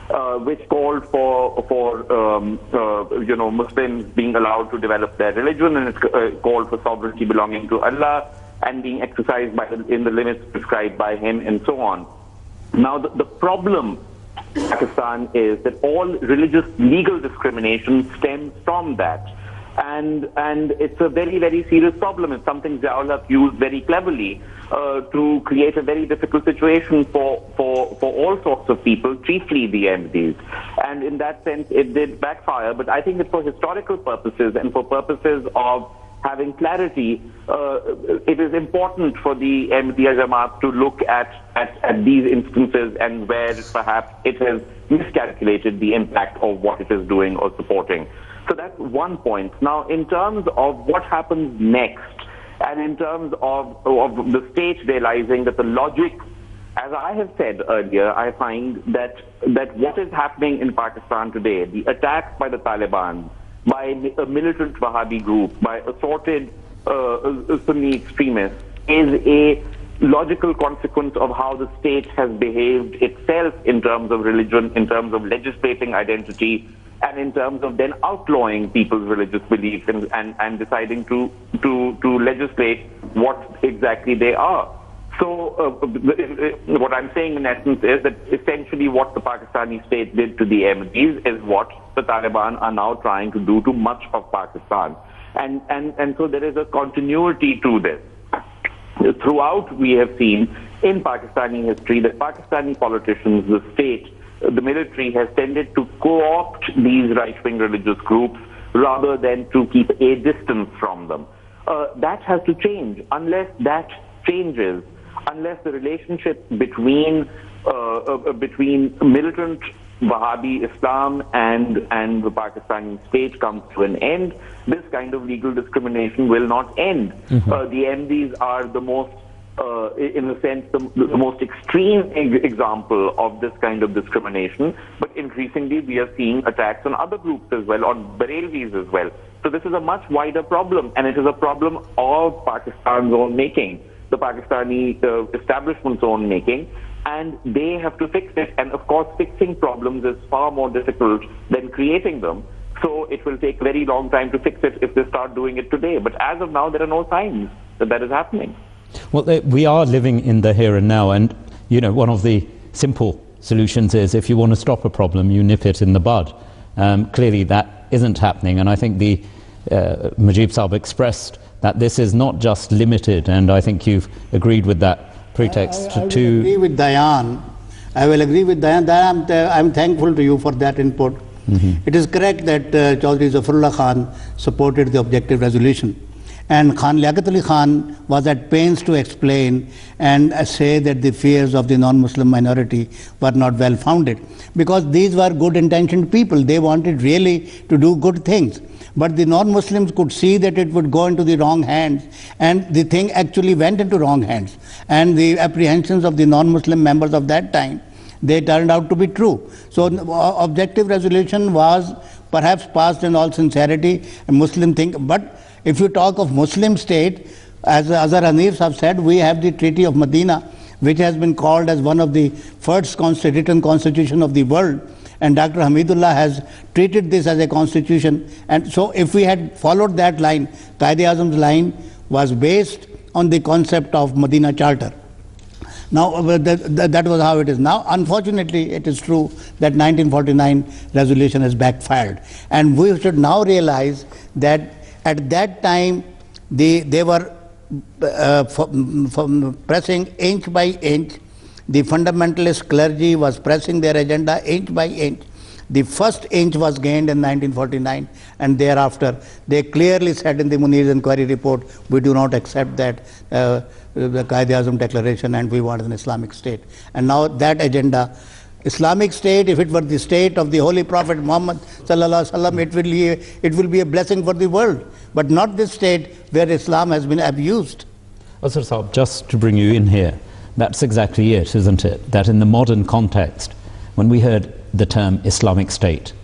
Speaker 4: uh, which called for for um, uh, you know Muslims being allowed to develop their religion, and it uh, called for sovereignty belonging to Allah and being exercised by the, in the limits prescribed by Him, and so on. Now, the, the problem in Pakistan is that all religious legal discrimination stems from that. And and it's a very, very serious problem. It's something Ziaul used very cleverly uh, to create a very difficult situation for, for, for all sorts of people, chiefly the Ahmadis. And in that sense, it did backfire. But I think that for historical purposes and for purposes of having clarity, uh, it is important for the Ahmadiyya Jamaat to look at, at, at these instances and where perhaps it has miscalculated the impact of what it is doing or supporting. So that's one point. Now, in terms of what happens next, and in terms of, of the state realizing that the logic, as I have said earlier, I find that, that what is happening in Pakistan today, the attacks by the Taliban, by a militant Wahhabi group, by assorted uh, Sunni extremists, is a logical consequence of how the state has behaved itself in terms of religion, in terms of legislating identity, and in terms of then outlawing people's religious beliefs and, and, and deciding to, to, to legislate what exactly they are. So uh, what I'm saying in essence is that essentially what the Pakistani state did to the Ahmadis is what the Taliban are now trying to do to much of Pakistan. And, and, and so there is a continuity to this. Throughout, we have seen in Pakistani history that Pakistani politicians, the state, the military has tended to co-opt these right-wing religious groups rather than to keep a distance from them. Uh, that has to change. Unless that changes, unless the relationship between uh, uh, between militant Wahhabi Islam and and the Pakistani state comes to an end, this kind of legal discrimination will not end. Mm-hmm. uh, the Ahmadis are the most Uh, in a sense, the, the most extreme example of this kind of discrimination. But increasingly, we are seeing attacks on other groups as well, on Barelvis as well. So this is a much wider problem, and it is a problem of Pakistan's own making, the Pakistani uh, establishment's own making, and they have to fix it. And of course, fixing problems is far more difficult than creating them. So it will take a very long time to fix it if they start doing it today. But as of now, there are no signs that that is happening.
Speaker 1: Well, we are living in the here and now, and you know, one of the simple solutions is if you want to stop a problem, you nip it in the bud. Um, clearly that isn't happening, and I think the uh, Mujib Saab expressed that this is not just limited, and I think you've agreed with that pretext.
Speaker 2: I, I, I
Speaker 1: to
Speaker 2: will agree with Dayan. I will agree with Dayan. Dayan, I'm, I'm thankful to you for that input. Mm-hmm. It is correct that uh, Chaudhry Zafrulla Khan supported the objective resolution. And Khan Liaquat Ali Khan was at pains to explain and uh, say that the fears of the non-Muslim minority were not well founded, because these were good intentioned people. They wanted really to do good things. But the non-Muslims could see that it would go into the wrong hands, and the thing actually went into wrong hands. And the apprehensions of the non-Muslim members of that time, they turned out to be true. So uh, objective resolution was perhaps passed in all sincerity, a Muslim thing. But if you talk of Muslim state, as Azhar Hanif have said, we have the Treaty of Medina, which has been called as one of the first consti- written constitution of the world. And Doctor Hamidullah has treated this as a constitution. And so if we had followed that line, Quaid-e-Azam's line was based on the concept of Medina Charter. Now, that, that was how it is. Now, unfortunately, it is true that nineteen forty-nine resolution has backfired. And we should now realize that at that time, they, they were uh, pressing inch by inch. The fundamentalist clergy was pressing their agenda inch by inch. The first inch was gained in nineteen forty-nine, and thereafter they clearly said in the Munir's inquiry report, we do not accept that uh, the Quaid-e-Azam declaration, and we want an Islamic state. And now that agenda, Islamic state, if it were the state of the Holy Prophet Muhammad sallallahu alaihi wasallam, it will be a, it will be a blessing for the world, but not this state where Islam has been abused.
Speaker 1: Azhar Saab, just to bring you in here, that's exactly it, isn't it? That in the modern context, when we heard the term Islamic State,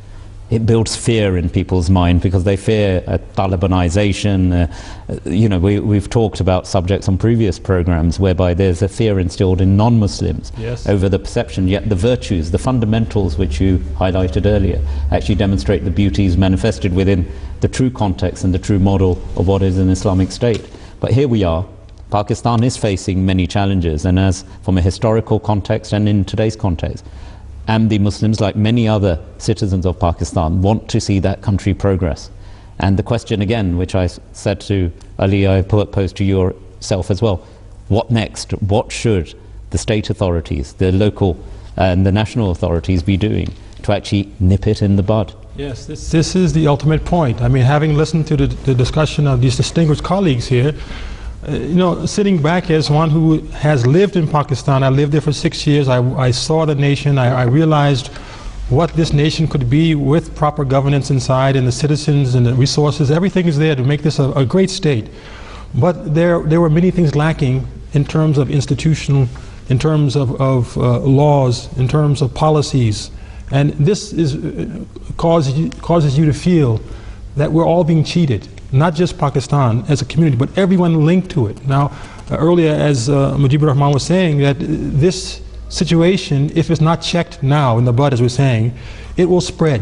Speaker 1: it builds fear in people's mind because they fear uh, Talibanization. Uh, you know, we, we've talked about subjects on previous programs whereby there's a fear instilled in non-Muslims
Speaker 3: yes.
Speaker 1: over the perception, yet the virtues, the fundamentals which you highlighted earlier, actually demonstrate the beauties manifested within the true context and the true model of what is an Islamic state. But here we are. Pakistan is facing many challenges, and as from a historical context and in today's context, Ahmadi Muslims, like many other citizens of Pakistan, want to see that country progress. And the question again, which I said to Ali, I posed to yourself as well, what next? What should the state authorities, the local and the national authorities be doing to actually nip it in the bud?
Speaker 3: Yes, this, this is the ultimate point. I mean, having listened to the, the discussion of these distinguished colleagues here, Uh, you know, sitting back as one who has lived in Pakistan, I lived there for six years, I, I saw the nation, I, I realized what this nation could be with proper governance inside and the citizens and the resources, everything is there to make this a, a great state. But there, there were many things lacking in terms of institutional, in terms of, of uh, laws, in terms of policies. And this is, uh, causes, you, causes you to feel that we're all being cheated. Not just Pakistan as a community, but everyone linked to it. Now, uh, earlier, as uh, Mujibur Rahman was saying, that uh, this situation, if it's not checked now in the bud, as we're saying, it will spread.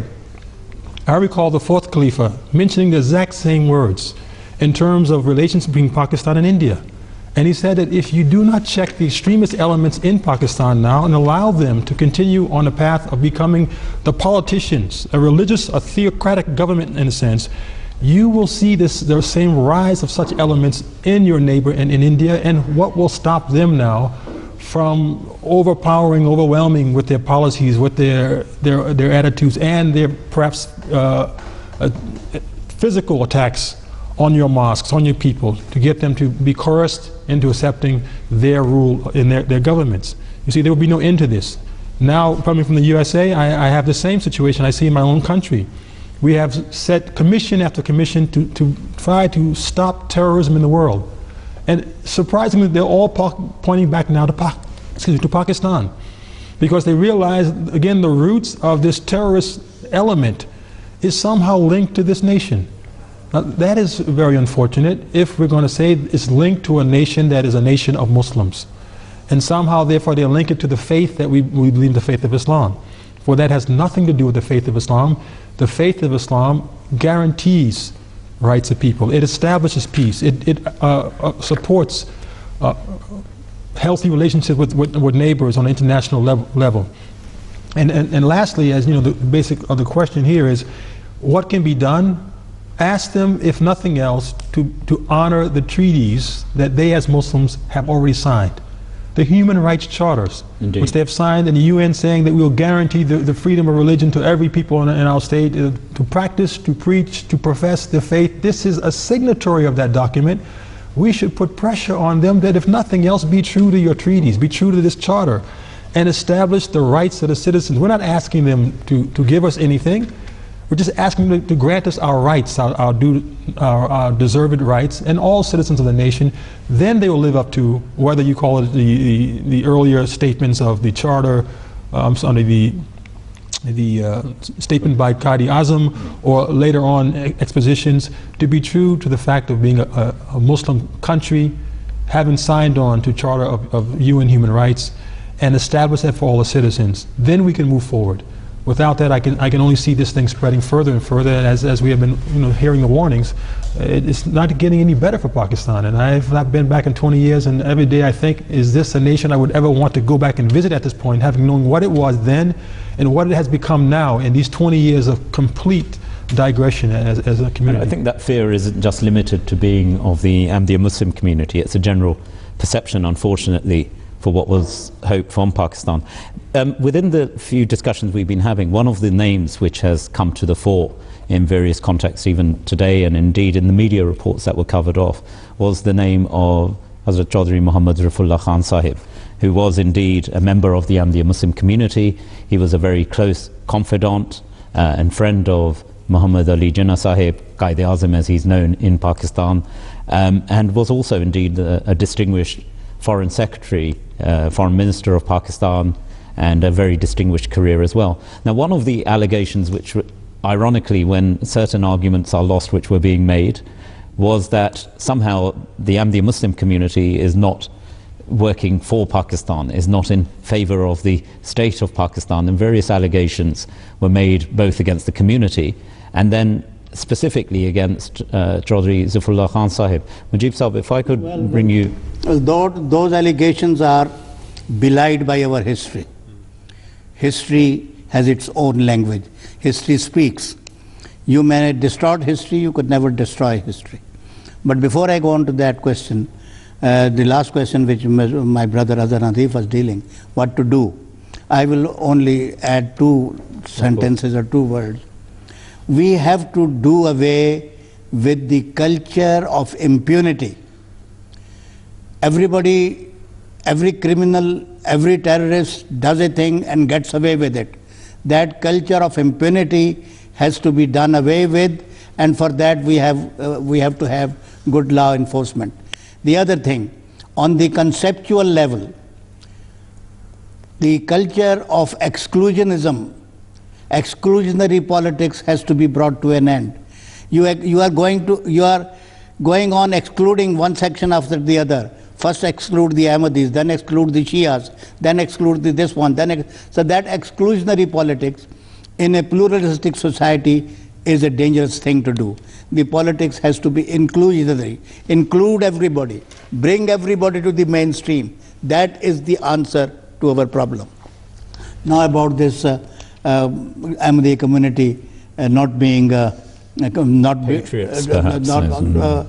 Speaker 3: I recall the fourth Khalifa mentioning the exact same words in terms of relations between Pakistan and India. And he said that if you do not check the extremist elements in Pakistan now and allow them to continue on the path of becoming the politicians, a religious, a theocratic government in a sense, you will see this, the same rise of such elements in your neighbor and in India, and what will stop them now from overpowering, overwhelming with their policies, with their, their, their attitudes, and their perhaps uh, uh, physical attacks on your mosques, on your people, to get them to be coerced into accepting their rule in their, their governments. You see, there will be no end to this. Now, coming from the U S A, I, I have the same situation I see in my own country. We have set commission after commission to, to try to stop terrorism in the world. And surprisingly, they're all pointing back now to, pa excuse me, to Pakistan. Because they realize, again, the roots of this terrorist element is somehow linked to this nation. Now, that is very unfortunate if we're going to say it's linked to a nation that is a nation of Muslims. And somehow, therefore, they link it to the faith that we, we believe, the faith of Islam. For that has nothing to do with the faith of Islam. The faith of Islam guarantees rights of people. It establishes peace. It, it uh, uh, supports uh, healthy relationships with, with, with neighbors on an international level. level. And, and, and lastly, as you know, the basic of the question here is, what can be done? Ask them, if nothing else, to, to honor the treaties that they as Muslims have already signed. The human rights charters, Indeed. which they have signed in the U N, saying that we will guarantee the, the freedom of religion to every people in, in our state, uh, to practice, to preach, to profess their faith. This is a signatory of that document. We should put pressure on them that, if nothing else, be true to your treaties, be true to this charter, and establish the rights of the citizens. We're not asking them to, to give us anything. We're just asking them to, to grant us our rights, our, our, due, our, our deserved rights, and all citizens of the nation. Then they will live up to, whether you call it the, the, the earlier statements of the charter, um, under the, the uh, statement by Qadi Azam, or later on expositions, to be true to the fact of being a, a, a Muslim country, having signed on to charter of, of U N human rights, and establish that for all the citizens. Then we can move forward. Without that, I can, I can only see this thing spreading further and further. And as, as we have been you know, hearing the warnings, it, it's not getting any better for Pakistan. And I've not been back in twenty years, and every day I think, is this a nation I would ever want to go back and visit at this point, having known what it was then and what it has become now in these twenty years of complete digression as, as a community.
Speaker 1: I think that fear isn't just limited to being of the Ahmadiyya Muslim community. It's a general perception, unfortunately, for what was hope from Pakistan. Um, within the few discussions we've been having, one of the names which has come to the fore in various contexts, even today, and indeed in the media reports that were covered off, was the name of Hazrat Chaudhry Muhammad Zafrulla Khan Sahib, who was indeed a member of the Ahmadiyya Muslim community. He was a very close confidant uh, and friend of Muhammad Ali Jinnah Sahib, Quaid-e-Azam as he's known in Pakistan, um, and was also indeed a, a distinguished Foreign Secretary, uh, Foreign Minister of Pakistan, and a very distinguished career as well. Now, one of the allegations which ironically, when certain arguments are lost which were being made, was that somehow the Ahmadi Muslim community is not working for Pakistan, is not in favor of the state of Pakistan, and various allegations were made both against the community and then specifically against uh, Chaudhry Zafrulla Khan Sahib. Mujib Sahib, if I could well, bring you...
Speaker 2: Well, those, those allegations are belied by our history. History has its own language. History speaks. You may distort history, you could never destroy history. But before I go on to that question, uh, the last question which my brother Azhar Nadeef was dealing, what to do, I will only add two sentences or two words. We have to do away with the culture of impunity. Everybody, every criminal, every terrorist does a thing and gets away with it. That culture of impunity has to be done away with, and for that we have, uh, we have to have good law enforcement. The other thing, on the conceptual level, the culture of exclusionism, exclusionary politics has to be brought to an end. You are, you are going to, you are going on excluding one section after the other. First exclude the Ahmadis, then exclude the Shias, then exclude the this one, then ex so that exclusionary politics in a pluralistic society is a dangerous thing to do. The politics has to be inclusionary, include everybody, bring everybody to the mainstream. That is the answer to our problem. Now about this uh, uh, Ahmadi community uh, not being uh, not
Speaker 1: patriots,
Speaker 2: be, uh,
Speaker 1: perhaps,
Speaker 2: not,
Speaker 1: yes.
Speaker 2: uh,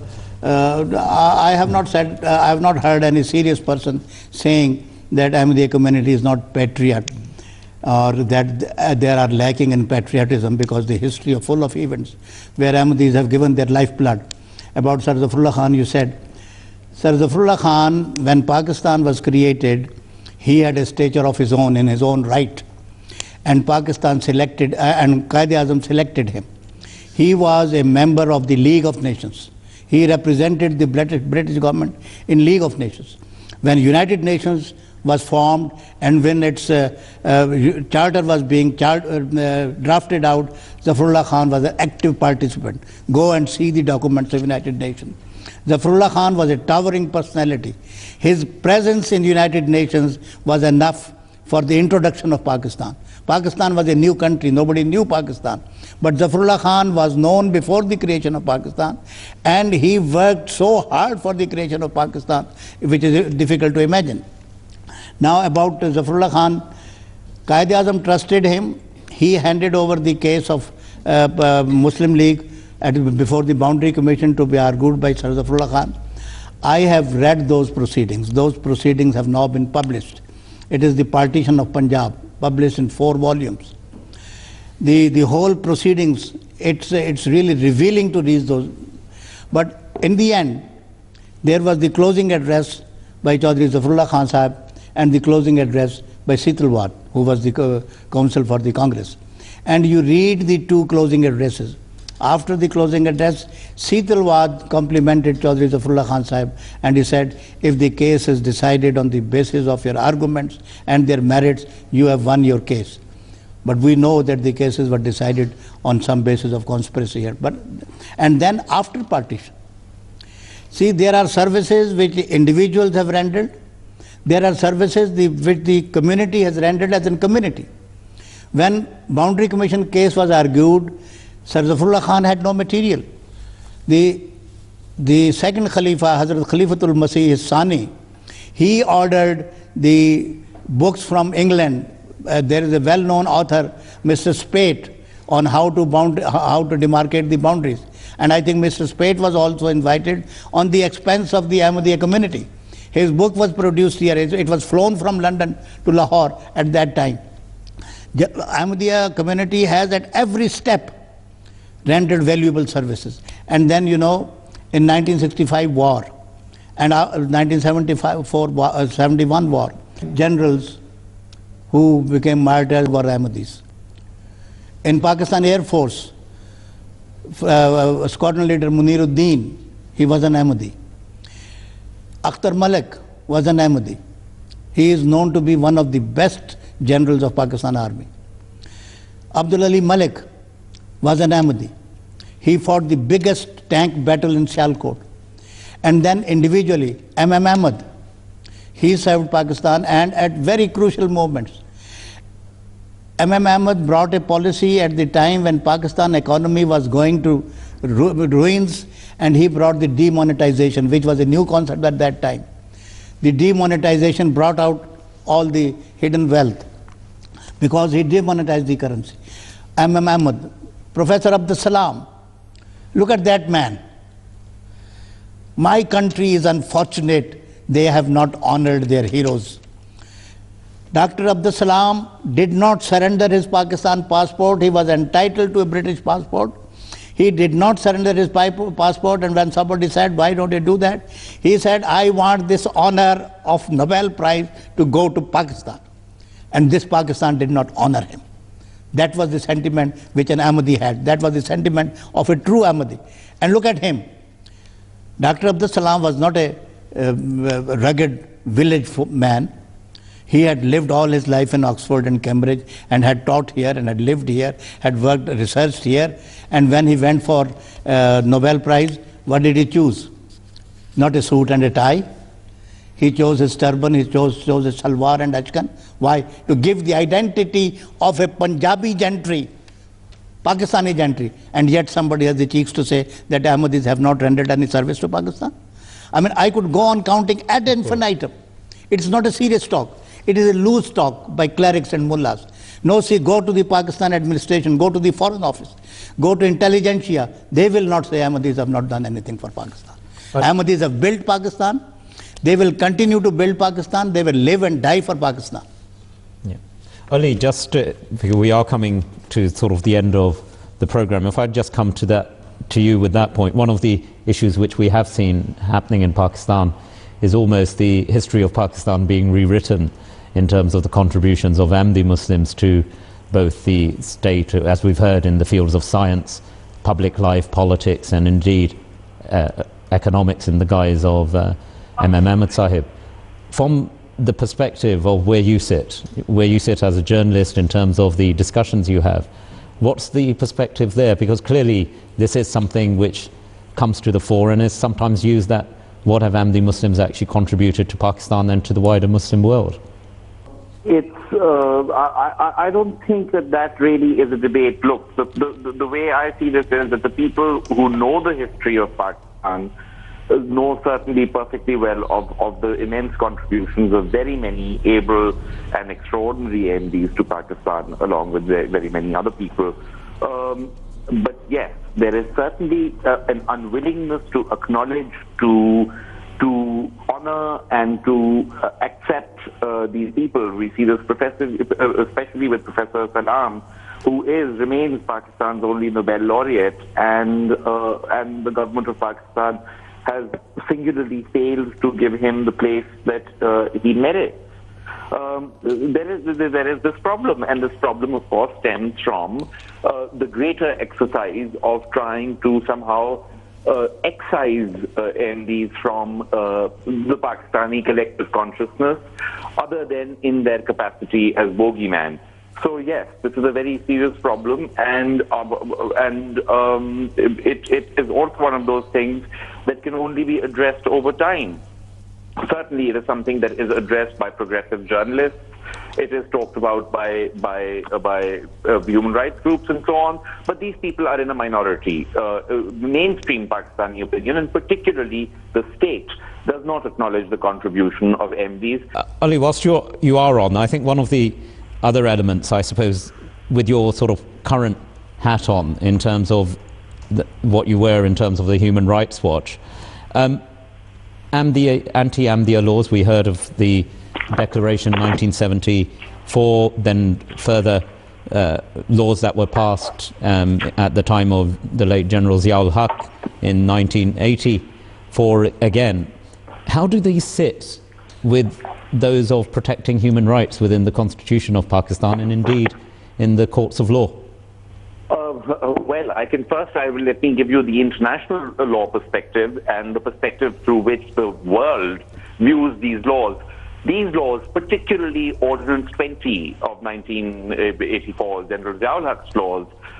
Speaker 2: uh, I have not said uh, I have not heard any serious person saying that Ahmadi community is not patriot, or that uh, they are lacking in patriotism, because the history is full of events where Ahmadis have given their lifeblood. About Sir Zafrulla Khan, you said, Sir Zafrulla Khan, when Pakistan was created, he had a stature of his own in his own right, and Pakistan selected, uh, and Quaid-e-Azam selected him. He was a member of the League of Nations. He represented the British, British government in League of Nations. When United Nations was formed and when its uh, uh, charter was being chart, uh, drafted out, Zafrulla Khan was an active participant. Go and see the documents of United Nations. Zafrulla Khan was a towering personality. His presence in United Nations was enough for the introduction of Pakistan. Pakistan was a new country, nobody knew Pakistan. But Zafrulla Khan was known before the creation of Pakistan, and he worked so hard for the creation of Pakistan, which is difficult to imagine. Now about uh, Zafrulla Khan, Quaid-e-Azam trusted him. He handed over the case of uh, uh, Muslim League at, before the Boundary Commission to be argued by Sir Zafrulla Khan. I have read those proceedings. Those proceedings have now been published. It is the partition of Punjab, published in four volumes. The, the whole proceedings, it's, it's really revealing to read those. But in the end, there was the closing address by Chaudhry Zafrulla Khan Sahib and the closing address by Sitalwad, who was the uh, counsel for the Congress. And you read the two closing addresses. After the closing address, Sitalwad complimented Chaudhry Zafrulla Khan Sahib, and he said, if the case is decided on the basis of your arguments and their merits, you have won your case. But we know that the cases were decided on some basis of conspiracy here. But, and then after partition, see, there are services which individuals have rendered. There are services the, which the community has rendered as a community. When Boundary Commission case was argued, Sir Zafrulla Khan had no material. The, the second Khalifa, Hazrat Khalifatul Masih Sani, he ordered the books from England. Uh, there is a well-known author, Mister Spate, on how to, bound, how to demarcate the boundaries. And I think Mister Spate was also invited on the expense of the Ahmadiyya community. His book was produced here. It was flown from London to Lahore at that time. The Ahmadiyya community has at every step rendered valuable services. And then, you know, in nineteen sixty-five war and nineteen seventy-five, uh, seventy-one war, generals who became martyrs were Ahmadis. In Pakistan Air Force, uh, squadron leader Muniruddin, he was an Ahmadi. Akhtar Malik was an Ahmadi. He is known to be one of the best generals of Pakistan Army. Abdul Ali Malik was an Ahmadi. He fought the biggest tank battle in Sialkot. And then individually, M M Ahmad, he served Pakistan, and at very crucial moments. M M Ahmad brought a policy at the time when Pakistan economy was going to ru ruins, and he brought the demonetization, which was a new concept at that time. The demonetization brought out all the hidden wealth because he demonetized the currency. M M Ahmad, Professor Abdus Salam, look at that man. My country is unfortunate, they have not honored their heroes. Doctor Abdus Salam did not surrender his Pakistan passport. He was entitled to a British passport. He did not surrender his passport, and when somebody said, why don't you do that? He said, I want this honor of Nobel Prize to go to Pakistan. And this Pakistan did not honor him. That was the sentiment which an Ahmadi had. That was the sentiment of a true Ahmadi. And look at him. Doctor Abdus Salam was not a uh, rugged village man. He had lived all his life in Oxford and Cambridge, and had taught here, and had lived here, had worked, researched here. And when he went for uh, Nobel Prize, what did he choose? Not a suit and a tie. He chose his turban, he chose, chose his salwar and ashkan. Why? To give the identity of a Punjabi gentry, Pakistani gentry. And yet somebody has the cheeks to say that Ahmadis have not rendered any service to Pakistan. I mean, I could go on counting ad infinitum. It's not a serious talk. It is a loose talk by clerics and mullahs. No, see, go to the Pakistan administration, go to the foreign office, go to intelligentsia. They will not say Ahmadis have not done anything for Pakistan. But Ahmadis have built Pakistan. They will continue to build Pakistan. They will live and die for Pakistan.
Speaker 1: Yeah. Ali, just uh, we are coming to sort of the end of the program. If I'd just come to that, to you with that point, one of the issues which we have seen happening in Pakistan is almost the history of Pakistan being rewritten in terms of the contributions of Ahmadi Muslims to both the state, as we've heard, in the fields of science, public life, politics, and indeed uh, economics in the guise of uh, M M Ahmad Sahib. From the perspective of where you sit, where you sit as a journalist in terms of the discussions you have, what's the perspective there? Because clearly this is something which comes to the fore and is sometimes used that what have Ahmadi Muslims actually contributed to Pakistan and to the wider Muslim world?
Speaker 4: It's, uh, I, I don't think that that really is a debate. Look, the, the, the way I see this is that the people who know the history of Pakistan know certainly perfectly well of, of the immense contributions of very many able and extraordinary M Ds to Pakistan, along with very, very many other people. Um, but yes, there is certainly uh, an unwillingness to acknowledge, to to honor and to uh, accept uh, these people. We see this, professor, especially with Professor Salam, who is remains Pakistan's only Nobel laureate, and uh, and the government of Pakistan has singularly failed to give him the place that uh, he merits. Um, there is there is this problem, and this problem, of course, stems from uh, the greater exercise of trying to somehow uh, excise uh, M Ds from uh, the Pakistani collective consciousness, other than in their capacity as bogeyman. So yes, this is a very serious problem, and uh, and um, it, it is also one of those things that can only be addressed over time. Certainly, it is something that is addressed by progressive journalists. It is talked about by by uh, by uh, human rights groups and so on. But these people are in a minority. Uh, uh, mainstream Pakistani opinion, and particularly the state, does not acknowledge the contribution of M Ds.
Speaker 1: Uh, Ali, whilst you're, you are on, I think one of the other elements, I suppose, with your sort of current hat on, in terms of the, what you were in terms of the Human Rights Watch, um, and the anti-Ahmadiyya laws, we heard of the Declaration nineteen seventy-four, then further uh, laws that were passed um, at the time of the late General Ziaul Haq in nineteen eighty-four again. How do these sit with those of protecting human rights within the Constitution of Pakistan and indeed in the courts of law?
Speaker 4: Uh, well, I can first, I will, let me give you the international law perspective and the perspective through which the world views these laws. These laws, particularly Ordinance twenty of nineteen eighty-four, General Ziaul Haq's laws,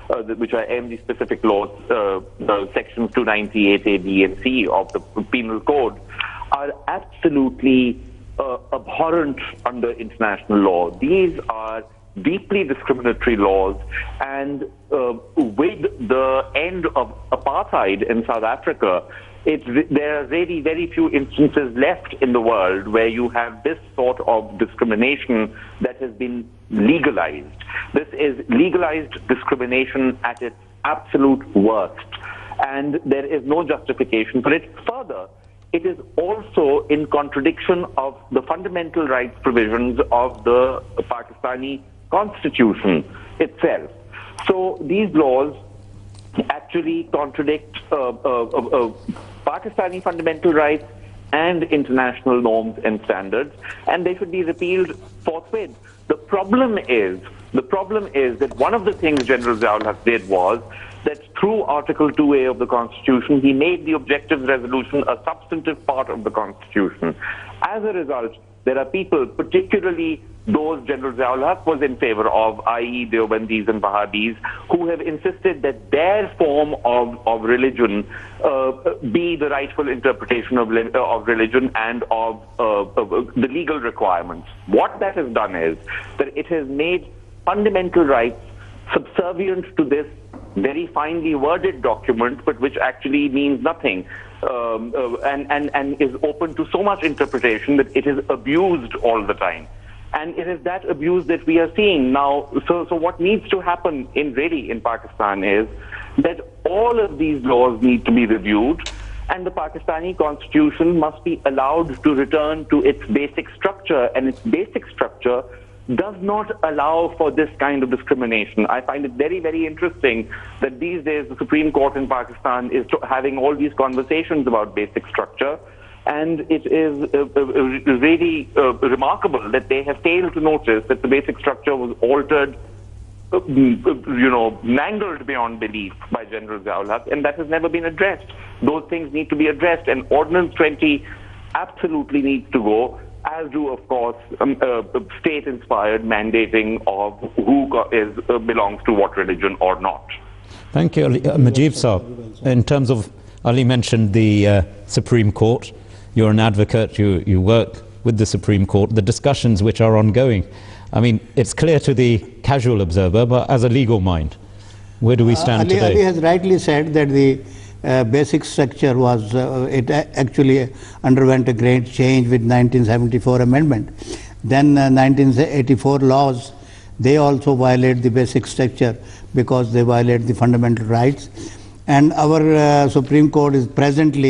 Speaker 4: uh, which are Ahmadi-specific laws, uh, the sections two ninety-eight A, B, and C of the Penal Code, are absolutely uh, abhorrent under international law. These are deeply discriminatory laws, and uh, with the end of apartheid in South Africa, it's, there are really very few instances left in the world where you have this sort of discrimination that has been legalized. This is legalized discrimination at its absolute worst, and there is no justification for it. Further, it is also in contradiction of the fundamental rights provisions of the Pakistani Constitution itself. So these laws actually contradict uh, uh, uh, uh, Pakistani fundamental rights and international norms and standards, and they should be repealed forthwith. The problem is, the problem is that one of the things General Zafrulla Khan did was that through Article two A of the Constitution, he made the objectives resolution a substantive part of the Constitution. As a result, there are people, particularly those General Zafrulla Khan was in favor of, that is. Deobandis and Wahhabis, who have insisted that their form of, of religion uh, be the rightful interpretation of, of religion and of, uh, of the legal requirements. What that has done is that it has made fundamental rights subservient to this very finely worded document, but which actually means nothing, um, uh, and, and, and is open to so much interpretation that it is abused all the time. And it is that abuse that we are seeing now. So, so what needs to happen in really in Pakistan is that all of these laws need to be reviewed, and the Pakistani Constitution must be allowed to return to its basic structure, and its basic structure does not allow for this kind of discrimination. I find it very, very interesting that these days the Supreme Court in Pakistan is having all these conversations about basic structure, and it is uh, uh, really uh, remarkable that they have failed to notice that the basic structure was altered, uh, you know, mangled beyond belief by General Zafrulla Khan, and that has never been addressed. Those things need to be addressed, and Ordinance twenty absolutely needs to go, as do, of course, um, uh, state-inspired mandating of who is, uh, belongs to what religion or not.
Speaker 1: Thank you, Ali. Uh, Majib Saab. In terms of, Ali mentioned the uh, Supreme Court. You're an advocate, you, you work with the Supreme Court, the discussions which are ongoing. I mean, it's clear to the casual observer, but as a legal mind, where do we stand
Speaker 2: uh, Ali,
Speaker 1: today?
Speaker 2: Ali has rightly said that the Uh, basic structure was, uh, it actually underwent a great change with nineteen seventy-four amendment. Then uh, nineteen eighty-four laws, they also violate the basic structure because they violate the fundamental rights. And our uh, Supreme Court is presently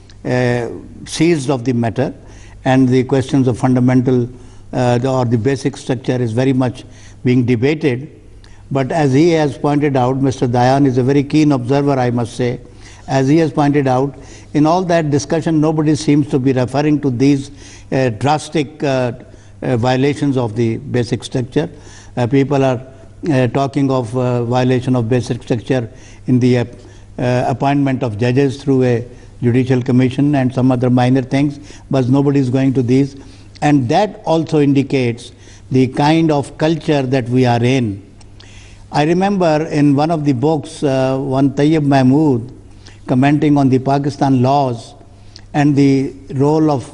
Speaker 2: uh, seized of the matter, and the questions of fundamental uh, the, or the basic structure is very much being debated. But as he has pointed out, Mister Dayan is a very keen observer, I must say. As he has pointed out, in all that discussion, nobody seems to be referring to these uh, drastic uh, uh, violations of the basic structure. Uh, people are uh, talking of uh, violation of basic structure in the uh, uh, appointment of judges through a judicial commission and some other minor things, but nobody is going to these. And that also indicates the kind of culture that we are in. I remember in one of the books, uh, one Tayyib Mahmood, commenting on the Pakistan laws and the role of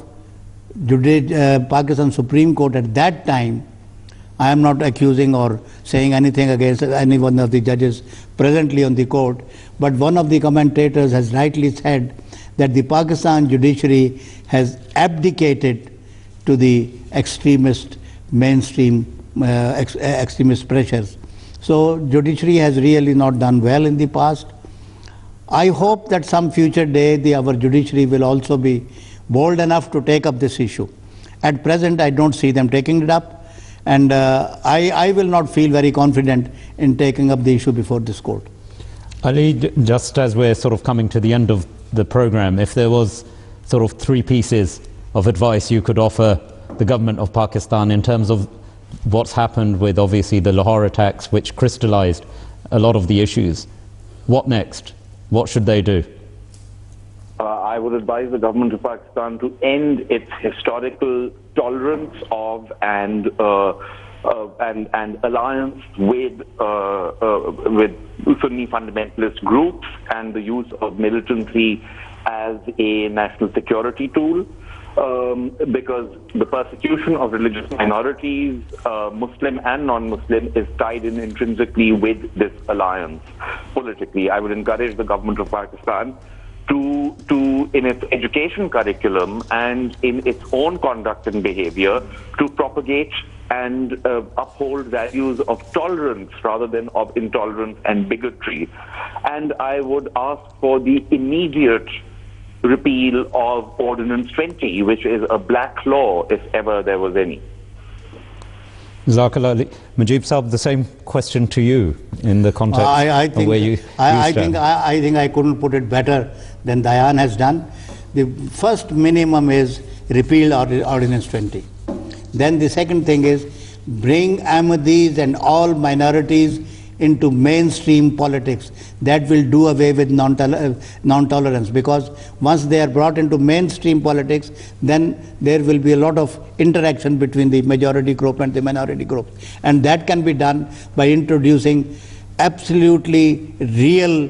Speaker 2: uh, Pakistan Supreme Court at that time. I am not accusing or saying anything against any one of the judges presently on the court, but one of the commentators has rightly said that the Pakistan judiciary has abdicated to the extremist mainstream uh, ex extremist pressures. So judiciary has really not done well in the past. I hope that some future day the, our judiciary will also be bold enough to take up this issue. At present, I don't see them taking it up, and uh, I, I will not feel very confident in taking up the issue before this court.
Speaker 1: Ali, just as we're sort of coming to the end of the program, if there was sort of three pieces of advice you could offer the government of Pakistan in terms of what's happened with obviously the Lahore attacks, which crystallized a lot of the issues, what next? What should they do?
Speaker 4: Uh, I would advise the government of Pakistan to end its historical tolerance of and uh, uh, and, and alliance with, uh, uh, with Sunni fundamentalist groups and the use of militancy as a national security tool. Um, because the persecution of religious minorities, uh, Muslim and non-Muslim, is tied in intrinsically with this alliance politically. I would encourage the government of Pakistan to, to, in its education curriculum and in its own conduct and behavior, to propagate and uh, uphold values of tolerance rather than of intolerance and bigotry. And I would ask for the immediate repeal of Ordinance twenty, which is a black law, if ever there was any.
Speaker 1: Jazakallah Ali. Mujib Saab, the same question to you in the context
Speaker 2: I, I think,
Speaker 1: of where you,
Speaker 2: I,
Speaker 1: you
Speaker 2: I think I, I think I couldn't put it better than Dayan has done. The first minimum is repeal Ordinance twenty. Then the second thing is bring Ahmadis and all minorities into mainstream politics. That will do away with non-tolerance, because once they are brought into mainstream politics, then there will be a lot of interaction between the majority group and the minority group. And that can be done by introducing absolutely real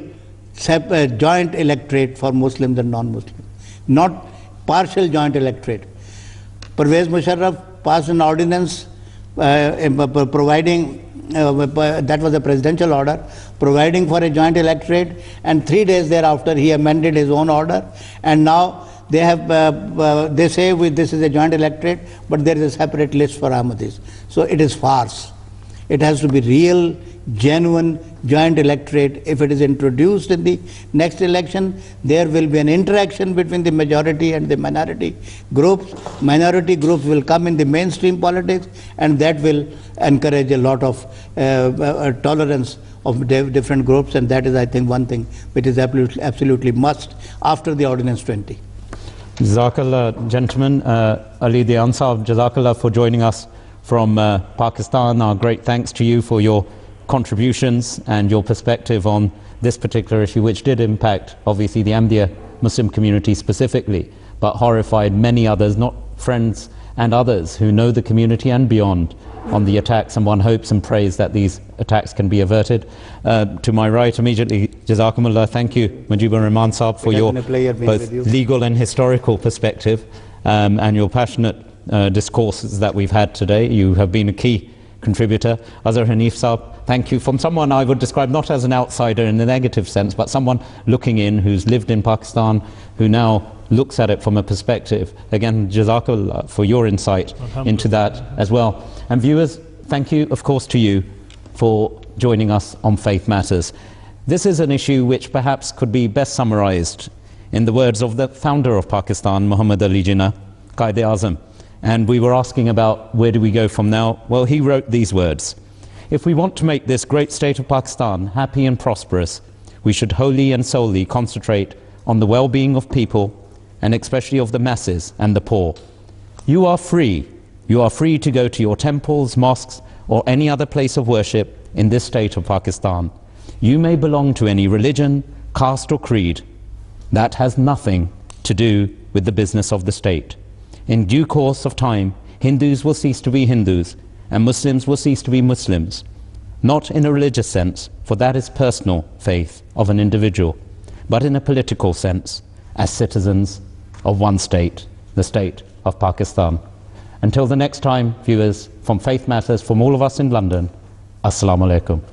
Speaker 2: uh, joint electorate for Muslims and non-Muslims, not partial joint electorate. Pervez Musharraf passed an ordinance uh, providing Uh, that was a presidential order providing for a joint electorate, and three days thereafter he amended his own order, and now they have uh, uh, they say with this is a joint electorate, but there is a separate list for Ahmadis. So it is farce. It has to be real, genuine joint electorate. If it is introduced in the next election, there will be an interaction between the majority and the minority groups. Minority groups will come in the mainstream politics, and that will encourage a lot of uh, uh, tolerance of different groups, and that is, I think, one thing which is absolutely, absolutely must after the Ordinance twenty.
Speaker 1: Jazakallah, gentlemen. Uh, Ali Dayan Saab, Jazakallah for joining us from uh, Pakistan. Our great thanks to you for your contributions and your perspective on this particular issue, which did impact, obviously, the Ahmadiyya Muslim community specifically, but horrified many others, not friends and others who know the community and beyond, on the attacks, and one hopes and prays that these attacks can be averted. Uh, to my right immediately, Jazakumullah, thank you, Mujibur Rahman Saab, for your both legal and historical perspective um, and your passionate uh, discourses that we've had today. You have been a key contributor. Azhar Hanif Saab, thank you, from someone I would describe not as an outsider in the negative sense, but someone looking in, who's lived in Pakistan, who now looks at it from a perspective. Again, Jazakallah for your insight into that as well. And viewers, thank you, of course, to you for joining us on Faith Matters. This is an issue which perhaps could be best summarized in the words of the founder of Pakistan, Muhammad Ali Jinnah, Qaid-e-Azam. And we were asking about where do we go from now? Well, he wrote these words: if we want to make this great state of Pakistan happy and prosperous, we should wholly and solely concentrate on the well-being of people, and especially of the masses and the poor. You are free. You are free to go to your temples, mosques, or any other place of worship in this state of Pakistan. You may belong to any religion, caste or creed. That has nothing to do with the business of the state. In due course of time, Hindus will cease to be Hindus, and Muslims will cease to be Muslims. Not in a religious sense, for that is personal faith of an individual, but in a political sense, as citizens of one state, the state of Pakistan. Until the next time, viewers, from Faith Matters, from all of us in London, Assalamu alaikum.